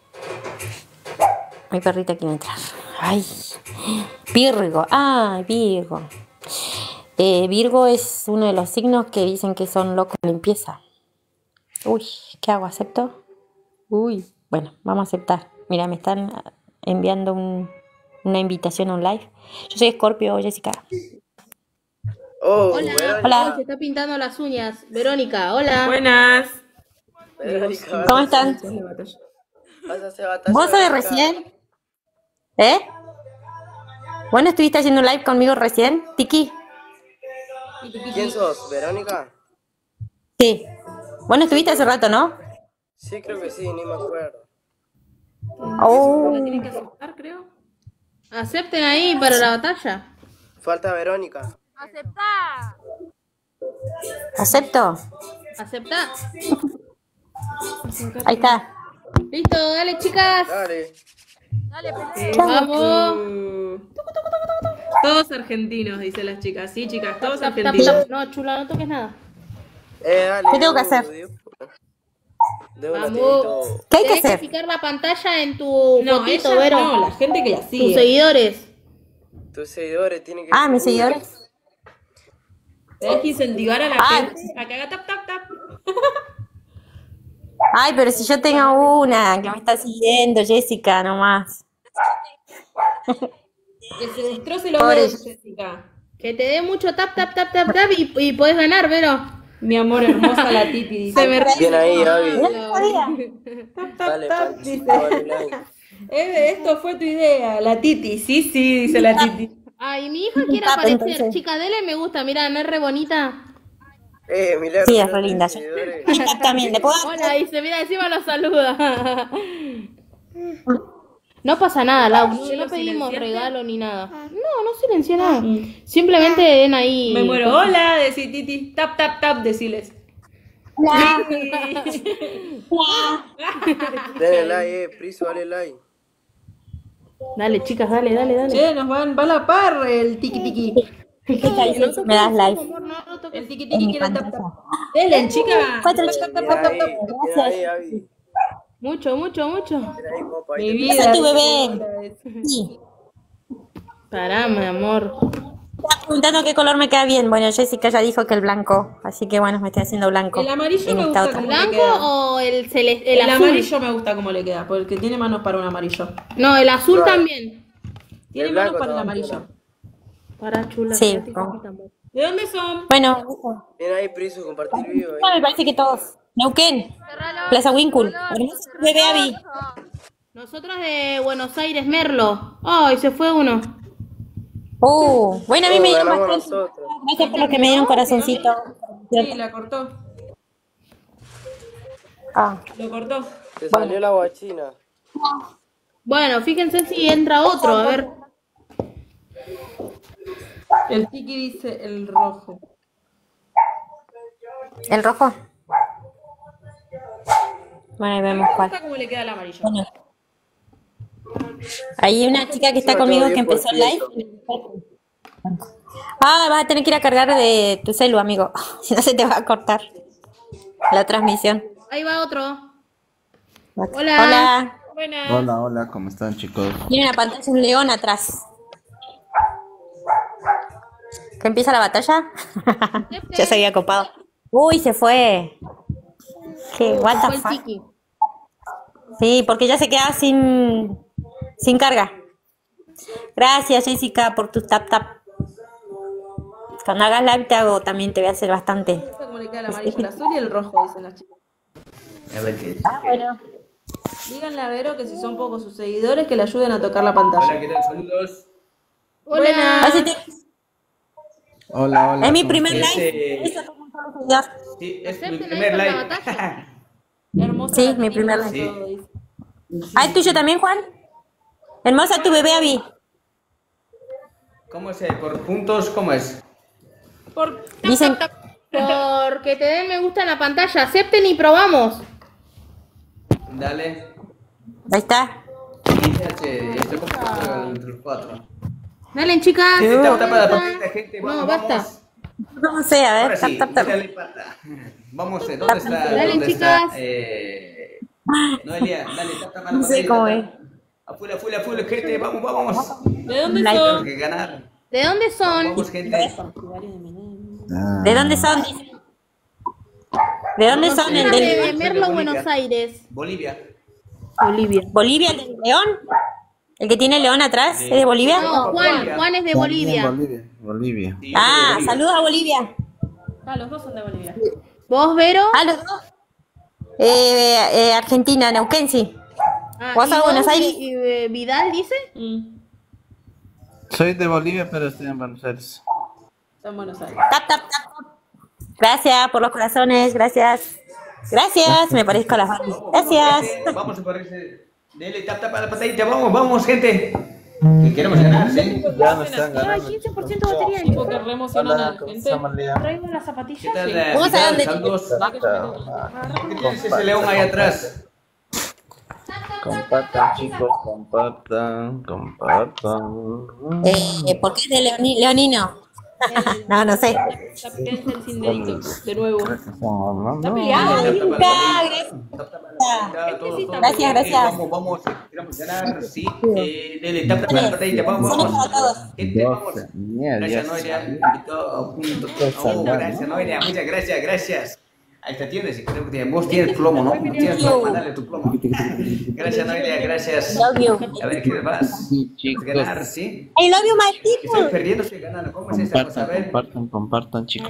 Mi perrita quiere entrar. Ay, Virgo. Ah, Virgo. Eh, Virgo es uno de los signos que dicen que son locos de limpieza. Uy, ¿qué hago? ¿Acepto? Uy, bueno, vamos a aceptar. Mira, me están enviando un, una invitación a un live. Yo soy Escorpio, Jessica. Oh, Hola, hola. se está pintando las uñas. Verónica, hola. Buenas. Verónica, ¿Cómo están? vas a hacer batalla. ¿Vos sos de recién? ¿Eh? ¿Vos no estuviste haciendo un live conmigo recién, Tiki? ¿Quién sos? ¿Verónica? Sí. Vos no estuviste hace rato, ¿no? Sí, creo que sí, ni me acuerdo. Oh. La tienen que aceptar, creo. Acepten ahí para la batalla. Falta Verónica. Aceptá. ¿Acepto? Aceptá. Ahí está. Listo, dale, chicas. Dale. Dale, Chao. vamos. Todos argentinos, dicen las chicas. Sí, chicas, todos Tap, tap, argentinos. tap. No, chula, no toques nada. Eh, dale. ¿Qué tengo que hacer? De una, Vamos. Tito. ¿Qué hay que Tenés que hacer? picar la pantalla en tu No, fotito, ella Vero. no, la gente que la Tus sigue. seguidores. Tus seguidores tienen que... Ah, mis seguidores. Tenés que incentivar a la Ah. gente a que haga tap, tap, tap. Ay, pero si yo tengo una que me está siguiendo, Jessica, nomás. Que se destroce los Pobre dedos, Jessica. Que te dé mucho tap, tap, tap, tap, tap y, y podés ganar, Vero. Mi amor hermosa, la tipi, dice. Se me Bien ahí, Gaby. No sabía. Tap, tap, Dale, tap, Panchito, dice. dale like. Eh, Esto fue tu idea, la Titi. Sí, sí, dice la Titi. Ay, mi hija quiere Tap, aparecer. entonces. Chica, dele me gusta. Mira, no es re bonita. Eh, Milagro, Sí, es no re tenés linda. seguidores. Yo también, ¿le puedo dar? Hola, dice, mira, encima lo saluda. No pasa nada, Lau. No, ¿Ya no lo pedimos silenciaste? regalo ni nada. No, no silencié nada. Simplemente den ahí. Me muero. Hola, decí Titi. Tap, tap, tap, deciles. Denle like, eh, Priso, dale like. Dale, chicas, dale, dale, dale. Che, nos van, va a la par el tiki tiki. Me das like. El tiki tiki quiere tap, tap. Denle, chica. Cuatro Tap, chicas. tap, tap, tap, tap. Mira ahí, Avi. Mucho, mucho, mucho. Mira ahí, compa. Mi ahí te- vida. Ese es tu bebé. Sí. Pará, mi amor. Estaba preguntando qué color me queda bien. Bueno, Jessica ya dijo que el blanco, así que bueno, me estoy haciendo blanco. El amarillo en me esta gusta otra. como le ¿Blanco queda. o el celeste? El, El azul. amarillo me gusta como le queda, porque tiene manos para un amarillo. No, el azul No, también. Tiene El manos blanco para el también. amarillo. Para chula. Sí, quédate con- quietita, amor. ¿De dónde son? Bueno, Ven ahí, Priso, compartir vivo. ya ahí. me parece que todos. Neuquén, Plaza Winkle. Hermoso tu bebé, Abby. Nosotros de Buenos Aires, Merlo. Ay, se fue uno. Uh, bueno, a mí Oh, me dieron ganamos bastante. nosotros. Gracias por lo que me dieron corazoncito. Sí, la cortó. Ah, Lo cortó. Te salió la guachina. Bueno, fíjense si entra otro, a ver. El tiki dice el rojo. ¿el rojo? Bueno, ahí vemos Me cuál. gusta cómo le queda el amarillo. Bueno. Hay una chica que está Sí, conmigo todo que bien por empezó el live. ciento. Ah, vas a tener que ir a cargar de tu celu, amigo. Si no se te va a cortar la transmisión. Ahí va otro. Hola. Hola. Buenas. Hola, hola, ¿cómo están, chicos? Tiene en la pantalla un león atrás. ¿Que empieza la batalla? Ya se había copado. Uy, se fue. ¿Qué? What the Fue el fuck? tiki. Sí, porque ya se quedaba sin, sin carga. Gracias, Jessica, por tu tap tap. Cuando hagas live te hago también, te voy a hacer bastante. Me gusta cómo le queda el amarillo, el azul y el rojo, dicen las chicas. A ver qué. Ah, bueno. Díganle a Vero que si son pocos sus seguidores, que le ayuden a tocar la pantalla. Hola, ¿qué tal? Saludos. Hola. Así te- Hola, hola. Es mi ¿cómo primer están? live. Ese- Eso fue un solo seguidor. Sí, es mi Acepten primer ahí con la like. batalla. Hermosa Sí, la mi Titi, primer hermoso like. todo, dice. Ah, ¿el tuyo también, Juan? Hermosa tu bebé, Abby. ¿Cómo es? eh? ¿Por puntos? ¿Cómo es? Por... Dicen, Porque te den me gusta en la pantalla. Acepten y probamos. Dale. ahí está. Y H, estoy compartiendo entre los cuatro. Dale, chicas. Sí, tapa, tapa la pantalla, gente. No, Vamos, basta. vamos. No sé, a ver. Ahora Tap, sí, tap, tap. dale pata. Vamos, eh, ¿dónde está? Dale, ¿Dónde chicas. está? Eh... Noelia, dale, tapa la No sé pantalla, cómo tapa. A full, a full, a full, gente. Vamos, vamos. ¿De dónde Like. Tenemos son? que ganar. ¿De dónde son? Vamos, gente. Ah, ¿De dónde son? ¿De dónde No, son no el sé. del De Soy de Merlo, Bolivia. Buenos Aires. Bolivia. Bolivia. Bolivia, el del león? ¿El que tiene el león atrás? ¿Es de Bolivia? No, Juan. Juan es de Bolivia. Bolivia. Bolivia. Sí, Ah, de Bolivia. saludos a Bolivia. Ah, los dos son de Bolivia. ¿Vos, Vero? Ah, los dos. Eh, eh, Argentina, Neuquén, sí. Ah, ¿Vos ¿y a Buenos vos, Aires? Vi- eh, Vidal dice? Mm, Soy de Bolivia, pero estoy en Buenos Aires. son Buenos Aires. Tap, tap, tap, tap. Gracias por los corazones, gracias. Gracias, me parezco a las Barbie. Gracias. Gente, Vamos a ponerse. Dele tap tap a la pantalla. Vamos, vamos, gente. Que queremos ganar, ¿sí? Ya no están Ay, ganando. quince por ciento de batería. Tipo que re emocionan a Hola, la ¿cómo gente. estamos, Lía? Traigo las ¿Qué zapatillas. tal? Sí. eh, Vamos a Vidal? darle- Saludos. ¿Por qué tienes ese león ahí atrás? Compartan, chicos, compartan, compartan. Eh, ¿por qué es de Leoni- Leonino? No, no sé. Está peleando el cinderito. De nuevo. Estamos hablando. Está peleado. Ay, Tap, tap a la gracias. pantalla, todo, todo. Gracias, Eh, gracias. Vamos, vamos, eh, queremos ganar, sí. Eh, Dele tap tap a la pantalla. Vamos, Saludos vamos. para todos. Gente, vamos. doce. Mierda, Gracias, ya Noelia. sabía. Invitó a punto. Oh, gracias, Noelia. Muchas gracias, gracias. Ahí está, tienes. Creo que tienes- vos tienes plomo, ¿no? Tienes plomo, dale tu plomo. Gracias, Noelia, gracias. Love you. A ver, ¿qué vas? Sí, chicos. Ganar, ¿sí? I love you, my Estoy people. perdiendo, estoy ganando. ¿Cómo es esa cosa? A Compartan, ver. compartan, compartan, chicos.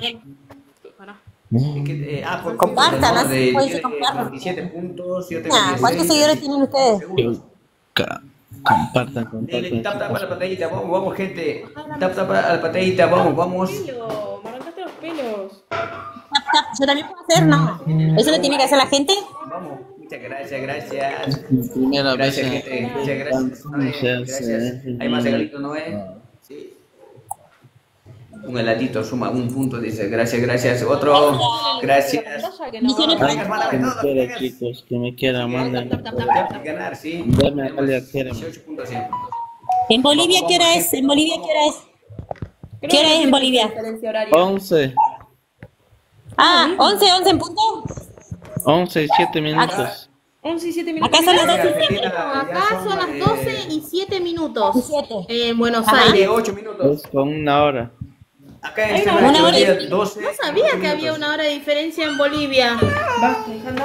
Que, eh, ah, por Compartan, puntos, ¿no? así De pueden tiene compartan. veintisiete puntos, yo tengo Ah, ¿cuántos dieciséis. seguidores tienen ustedes? Seguros. Ca- Compartan, Dale, compartan. tap, tap a la pantallita, vamos, vamos, gente. Tap, tap a la pantallita, vamos, vamos. Pelo, me arrancaste los pelos. Tap, tap, yo también puedo hacer, ¿no? ¿Eso lo tiene que hacer la gente? Vamos, muchas gracias, gracias. Mi primera vez Gracias, en- gente, muchas gracias. Noé, gracias. ¿Hay más regalitos, Noé? Sí. Un heladito suma un punto, dice. Gracias, gracias. Otro, gracias. Misiones Ay, para que me quiera, chicos, que me quiera, manden. Ganar, sí. Dame a Alia, quieren. dieciocho punto cien. ¿En Bolivia qué hora es? ¿En Bolivia qué hora es? ¿Qué hora es en Bolivia? Diferencia horaria. once, Ah, once, once en punto. once y siete minutos. once y siete minutos. Acá son las doce y siete. Acá son las doce y siete minutos. siete. Eh, en Buenos Ajá. Aires. ocho minutos. Es con una hora. Acá en Hay este una momento hora día y- doce. No sabía que había una hora de diferencia en Bolivia. Basta, anda.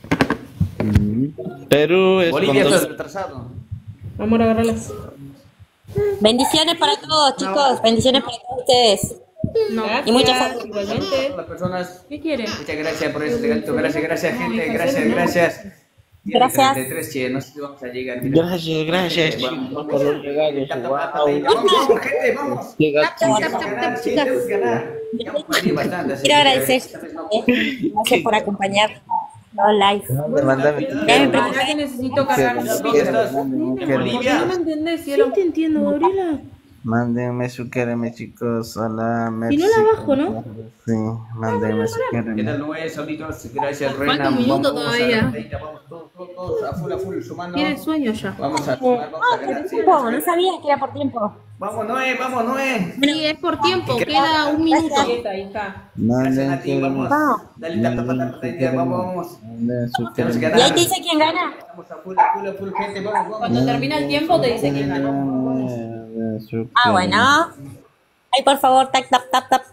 Perú es Bolivia con está dos. retrasado. Vamos a agarrarlas. Bendiciones para todos, chicos. Bendiciones para todos ustedes. No. Y muchas Gracias, salud. igualmente. Las personas, ¿Qué quiere? muchas gracias por ese regalito. Gracias, gracias, gente. Gracias, gracias. Gracias. treinta y tres, che, no sé si vamos a llegar. Gracias, gracias, Vamos, chicos, por los regalos. Tap, tap, Wow. tap, vamos, vamos, gente, vamos. Llega Tap, tap, Tenemos que tap, ganar, tap, sí, chicas. tenemos que ganar. Ya hemos perdido bastante, así Quiero que agradecer. esta vez no. eh, Gracias por acompañar los live. Mandame. Ya me Ya preocupé. que necesito cargar las ¿Dónde pilas. estás? Mándenme, ¿En Bolivia? No me entendés, cielo. Sí te entiendo, Gabriela. mándenme su quereme, chicos. Hola, Y no la bajo, ¿no? Sí, mándenme su ¿Qué quereme. tal, Noé? Saluditos, gracias, Falta Reina. un minuto Vamos a todavía. la pantallita, vamos todos, todos, todos, a full, a full, sumando. Tiene sueño ya. Vamos a sumar, vamos a ganar. Sí, Tiempo, no sabía que era por tiempo. vamos, Noé, vamos, Noé. Sí, es por tiempo, queda un minuto. Gracias. Ahí está, ahí está. Gracias, Manden Nati, vamos. Vamos. Dale, tap, tap, tap, pantallita, vamos, vamos. Manden su Tenemos que quereme. ¿Y ahí ganar. te dice quién gana? Estamos a full, a full, a full, gente, vamos, vamos. Cuando termina el tiempo te dice quién ganó. Manden su Ah, quereme. bueno. Ay, por favor, tap, tap, tap, tap.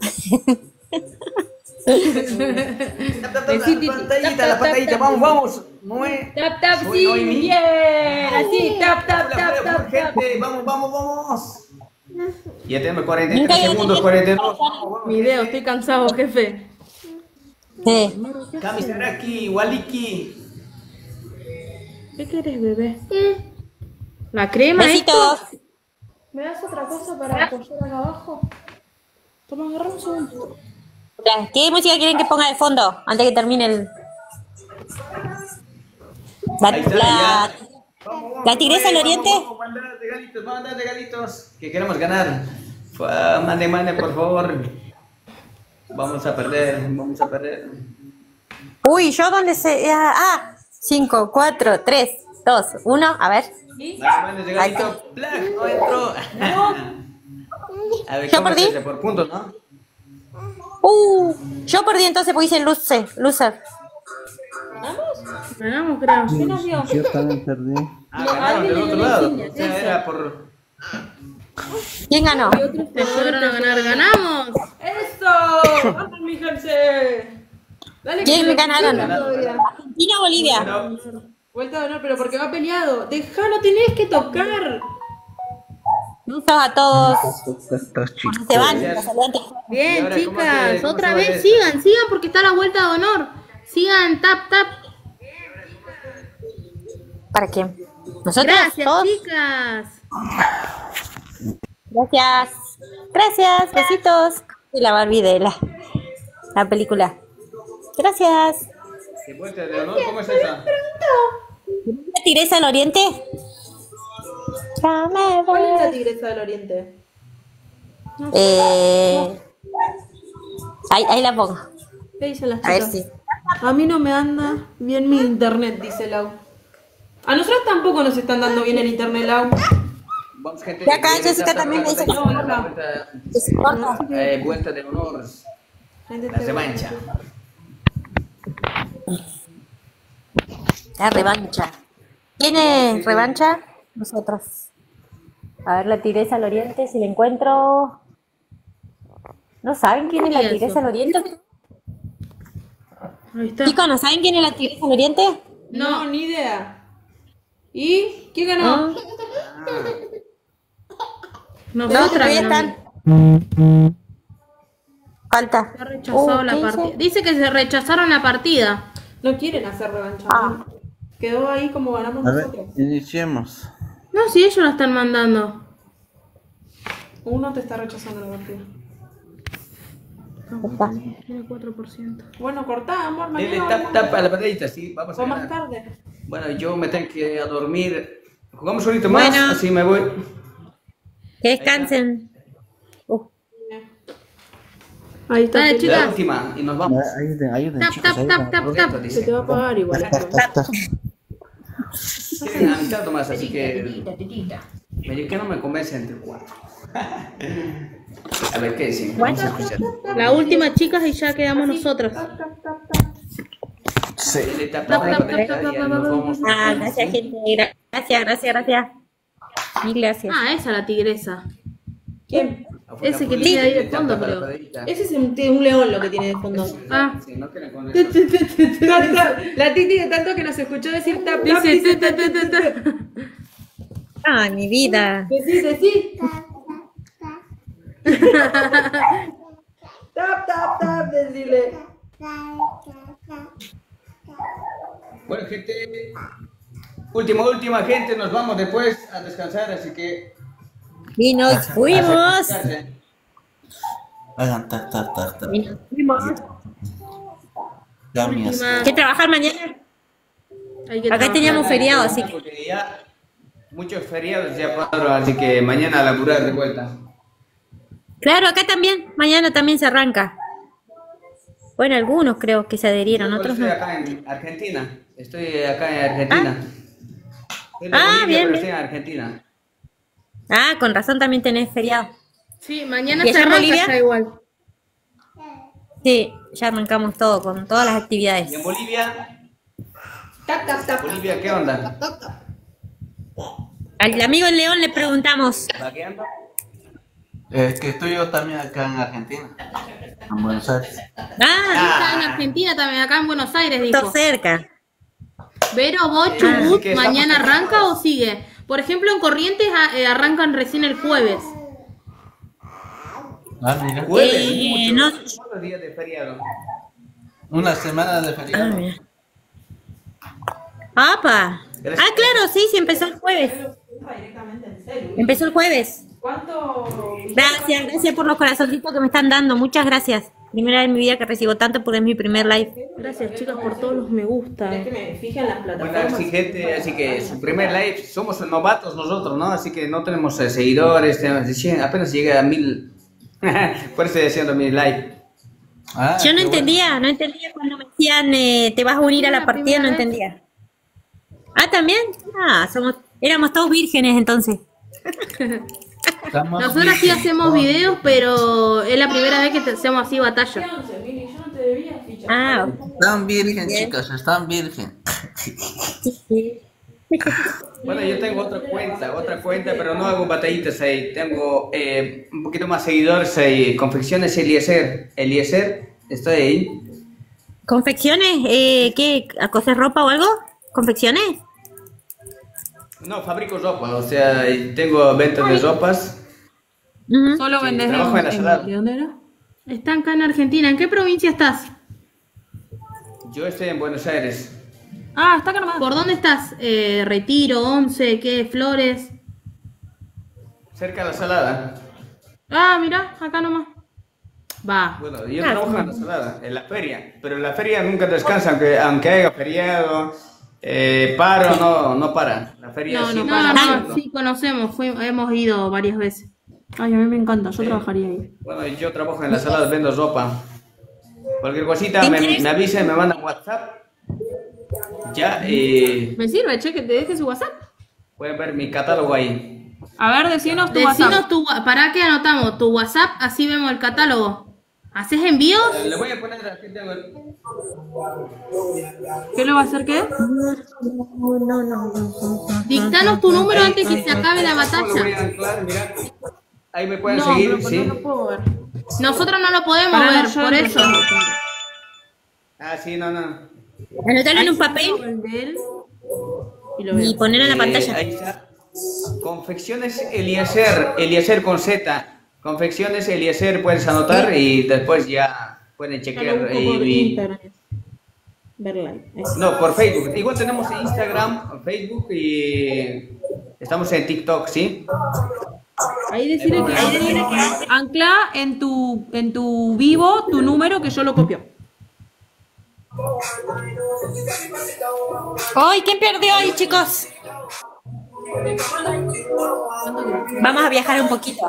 Tap, tap, tap, Besito, la pantallita, tap, la tap, pantallita, tap, vamos, vamos. Noé. Tap, tap, Soy sí, Noemí. bien. Así, tap, tap, Full, tap, full, tap, full, tap. gente, vamos, vamos, vamos. Ya tenemos cuarenta y Nunca tres había segundos, tenido- cuarenta y dos. Vamos, vamos, Mi dedo, estoy cansado, jefe. Sí. Kamisaraki, Waliki. ¿Qué querés, bebé? ¿La crema Besitos. esto? ¿Me das otra cosa para apoyar acá abajo? Toma, agarra un segundo. Ya, ¿qué música quieren que ponga de fondo antes que termine el... La, Ahí está, la, ya. Vamos, vamos, la tigresa del vamos, oriente. Vamos, vamos, mandar regalitos, vamos a mandar regalitos. Que queremos ganar. Fua, Mande, mande, por favor. Vamos a perder, vamos a perder. Uy, ¿yo dónde se...? Ah, ah, cinco, cuatro, tres, dos, uno, a ver. Mande, mande regalitos. Black, no entró. A ver, Yo ¿cómo perdí. se hace? Por puntos, ¿no? Uh, yo perdí entonces porque hice loser. loser. ¿Ganamos? Ganamos, creo. ¿Qué nos dio? Yo también perdí. Ah, No, ganaron alguien del le otro dio la lado. insignia, O sea, eso. era por... ¿Quién ganó? Te ayudaron a ganar, ganamos. ¡Eso! ¡Vamos, mi gente! Dale, ¿Quién que ganaron? se todavía. ¿Argentina o Bolivia? Vuelta de honor, pero porque va peleado. Deja, no tenés que tocar. Besos a todos. Estos chicos. Se van. los saludantes. ¿Y Bien, ahora cómo se- chicas, cómo otra se vez baila sigan, sigan porque está la vuelta de honor. Sigan, tap, tap. ¿Para quién? ¿Nosotros? Gracias, ¿Todos? chicas. Gracias. Gracias. Besitos. Y la Barbie de la, la película. Gracias. ¿Qué vuelta de honor? ¿Cómo es esa? ¿La tigresa del oriente? Ya me ¿Cuál es la voy. tigresa del oriente? Eh, ahí, ahí la pongo. ¿Qué dicen las A ver chicas? si. A mí no me anda bien mi internet, dice Lau. A nosotros tampoco nos están dando bien el internet, Lau. Vamos, gente. Y acá viene Jessica tap, tap, también me tap, dice tap, que tap, no, tap, no. vuelta- que se corta. eh, Vuelta de honor. Gente, La te- revancha. La revancha. ¿Quién es revancha? Nosotros. A ver, la tigresa al oriente, si la encuentro. ¿No saben quién es la ¿Qué es tigresa eso? al oriente? Ahí está. Chicos, ¿no saben quién es la tigresa al oriente? No, ni idea. ¿Y quién ganó? No, Nosotras todavía ganamos. están. Falta. Se ha rechazado Uh, la ¿qué partida. dice? Dice que se rechazaron la partida. No quieren hacer revancha. Ah. Quedó ahí como ganamos A ver, nosotros. iniciemos. No, si ellos lo están mandando. Uno te está rechazando la partida. Opa. Tiene cuatro por ciento. Bueno, cortá, amor, Dile mañana. tap vamos. tap a la pantallita, sí, vamos a O más ver. tarde. Bueno, yo me tengo que ir a dormir. Jugamos un poquito más, Bueno. así me voy. Que descansen. Uh, Ahí está. Dale, Felipe. La chicas. última, y nos vamos. Ayuden, ayuden, Tap, chicos, tap, ayuden. tap, tap, Proyecto, tap. dice. Se te va a pagar igual. Tap, tap, tap. Tienen la mitad nomás, así que. Medio que no me convence entre cuatro. A ver qué dicen. Vamos a escuchar. La última, chicas, y ya quedamos nosotras. Sí. Dile tap tap a la pantallita y ya nos vamos. Ah, gracias, gente. Gra- Gracias, gracias, gracias. Mil gracias. Ah, esa la tigresa. ¿Quién? Ese que tiene ahí de fondo, creo. Ese es un, un león lo que tiene de fondo. Ah, Sí, no quieren con eso. Tap, tap. La Titi de tanto que nos escuchó decir tap, tap, dice, dice ta, tap, ta, ta, ta, ta. Ay, mi vida. Decí, decí. Tap, tap, tap, decile. Bueno, gente. Última, última, gente. Nos vamos después a descansar, así que. Y nos fuimos. Hagan tap, tap, tap, tap. Y nos fuimos. Ya, mías. ¿Hay que trabajar mañana? Hay que Acá trabajar. teníamos feriado, así que. Porque ya muchos feriados ya pasaron, así que mañana a laburar de vuelta. Claro, acá también. Mañana también se arranca. Bueno, algunos creo que se adherieron, Yo otros estoy no. acá en Argentina. Estoy acá en Argentina. Soy de Ah, Bolivia, bien, pero bien. estoy en Argentina. Ah, con razón también tenés feriado. Sí, mañana ¿Y se allá en arranca Bolivia? ya igual. Sí, ya arrancamos todo, con todas las actividades. ¿Y en Bolivia? Tap, tap, tap. ¿Bolivia qué onda? Al amigo en León le preguntamos. ¿Vaqueando? Es que estoy yo también acá en Argentina, en Buenos Aires. Ah, Está en Argentina también, acá en Buenos Aires, está dijo. cerca. Pero vos, Ah, Chubut, así que estamos ¿mañana cerca. arranca o sigue? Por ejemplo, en Corrientes ah, eh, arrancan recién el jueves. Ah, mira. Jueves, Eh, muchos, no- muchos días de feriado. Una semana de Ah, feriado. mira. ¡Apa! Gracias. Ah, claro, sí, sí, empezó el jueves. Empezó el jueves. ¿Cuánto? Gracias, gracias por los corazoncitos que me están dando. Muchas gracias. Primera vez en mi vida que recibo tanto porque es mi primer live. Gracias, chicas, por todos los me gusta. Es que me fije en las Bueno, plataformas. así gente, así que su primer live, somos novatos nosotros, ¿no? Así que no tenemos eh, seguidores, tenemos, apenas llega a mil, por eso estoy haciendo mi live. Ah, Yo no qué entendía, no entendía cuando me decían eh, te vas a unir a la La partida, no primera vez. entendía. Ah, ¿también? Ah, somos, éramos todos vírgenes entonces. bueno. Estamos Nosotras sí bien. hacemos videos, pero es la primera vez que te hacemos así batalla. Ah, Están virgen, Bien. chicos, están virgen. sí. Bueno, yo tengo otra cuenta, otra cuenta, pero no hago batallitas ahí. Tengo eh, un poquito más seguidores ahí. Confecciones Eliezer. Eliezer, estoy ahí. ¿Confecciones? Eh, ¿Qué? ¿A coser ropa o algo? ¿Confecciones? No, fabrico ropa, o sea, tengo ventas de ropas. Ujú. Solo Sí, vendes trabajo en la en, salada. ¿de dónde era? Están acá en Argentina. ¿En qué provincia estás? Yo estoy en Buenos Aires. Ah, está acá nomás. ¿Por dónde estás? Eh, Retiro, Once, ¿qué? Flores. Cerca de la salada. Ah, mira, acá nomás. Va. Bueno, yo trabajo en la salada, en la feria. Pero en la feria nunca descansa, aunque, aunque haya feriado, eh, paro, no, no para. La feria No, no siempre No, está no, haciendo. sí conocemos, fui- hemos ido varias veces. Ay, a mí me encanta, yo trabajaría ahí. Bueno, yo trabajo en la salada, vendo ropa. Cualquier cosita ¿Te me, interesa? me avisa y me manda WhatsApp. Ya, y Me sirve, che, que te deje su WhatsApp. pueden ver mi catálogo ahí. A ver, decinos tu Decinos WhatsApp. tu, wa- ¿para qué anotamos? Tu WhatsApp, así vemos el catálogo. ¿Haces envíos? Eh, Le voy a poner aquí, tengo el- ¿Qué le va a hacer qué? No, no, no, no. Dictanos tu número antes que se acabe la Lo voy batalla. a anclar, mira. Ahí me pueden No, seguir, pero sí. no lo puedo ver. Nosotros no lo podemos Para ver, no, yo por entro, eso. yo entro. Ah, sí, no, no. Anotalo en un papel El de él y lo y veo. ponerlo en la Eh, pantalla. Ahí está. Confecciones Eliezer, Eliezer con Z. Confecciones Eliezer, puedes anotar y después ya pueden Ya lo chequear. busco y- por y- Instagram. Ver live. Ahí. no, por Facebook. Igual tenemos Instagram, Facebook y Estamos en TikTok, ¿sí? Ahí decirle que ancla en tu, en tu vivo tu número que yo lo copio. ¡Ay! ¿Quién perdió ahí, chicos? Vamos a viajar un poquito.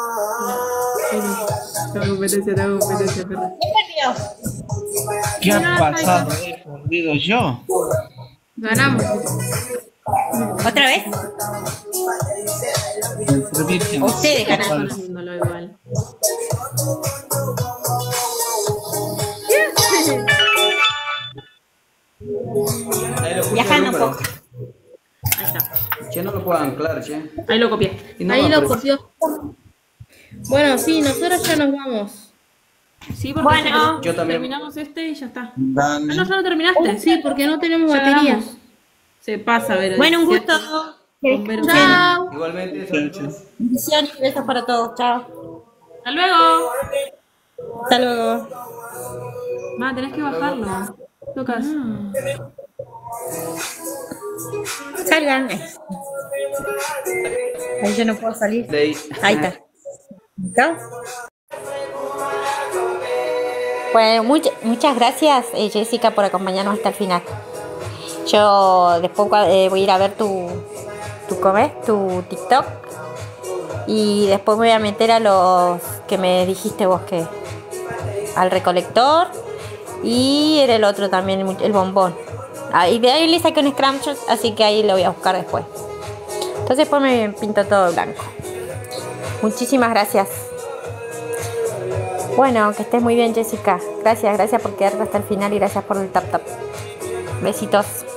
No competencia, no competencia, perra. ¿Quién perdió? ¿Qué ha pasado? He perdido yo. Ganamos. ¿Otra vez? Ustedes ganaron. Haciéndolo igual. Ahí lo puse Viajando el un número. poco. Ahí está. Che, no lo puedo anclar, che. Ahí lo copié. Y no Ahí me lo aparece. copió. Bueno, sí, nosotros ya nos vamos. Sí, porque Bueno. Yo también. terminamos este y ya está. Ah, Dale. no, ya lo terminaste. Sí, porque no tenemos Ya baterías. ganamos. Se pasa, Vero. Bueno, un gusto. Con Vero. Chao. Igualmente, saludos. Bendiciones y besos para todos. Chao. Hasta luego. Hasta luego. Ma, tenés que bajarlo. Tocas. Salgan. Ahí yo no puedo salir. De ahí. Ahí está. ¿Listo? Bueno, much- muchas gracias, eh, Jessica, por acompañarnos hasta el final. Yo después eh, voy a ir a ver tu, tu, ¿cómo es? Tu TikTok. Y después me voy a meter a los que me dijiste vos que... Al recolector. Y era el otro también, el, mu- el bombón. Ah, y de ahí le saqué un scrunchie, así que ahí lo voy a buscar después. Entonces después me pinto todo blanco. Muchísimas gracias. Bueno, que estés muy bien, Jessica. Gracias, gracias por quedarte hasta el final y gracias por el tap tap. Besitos.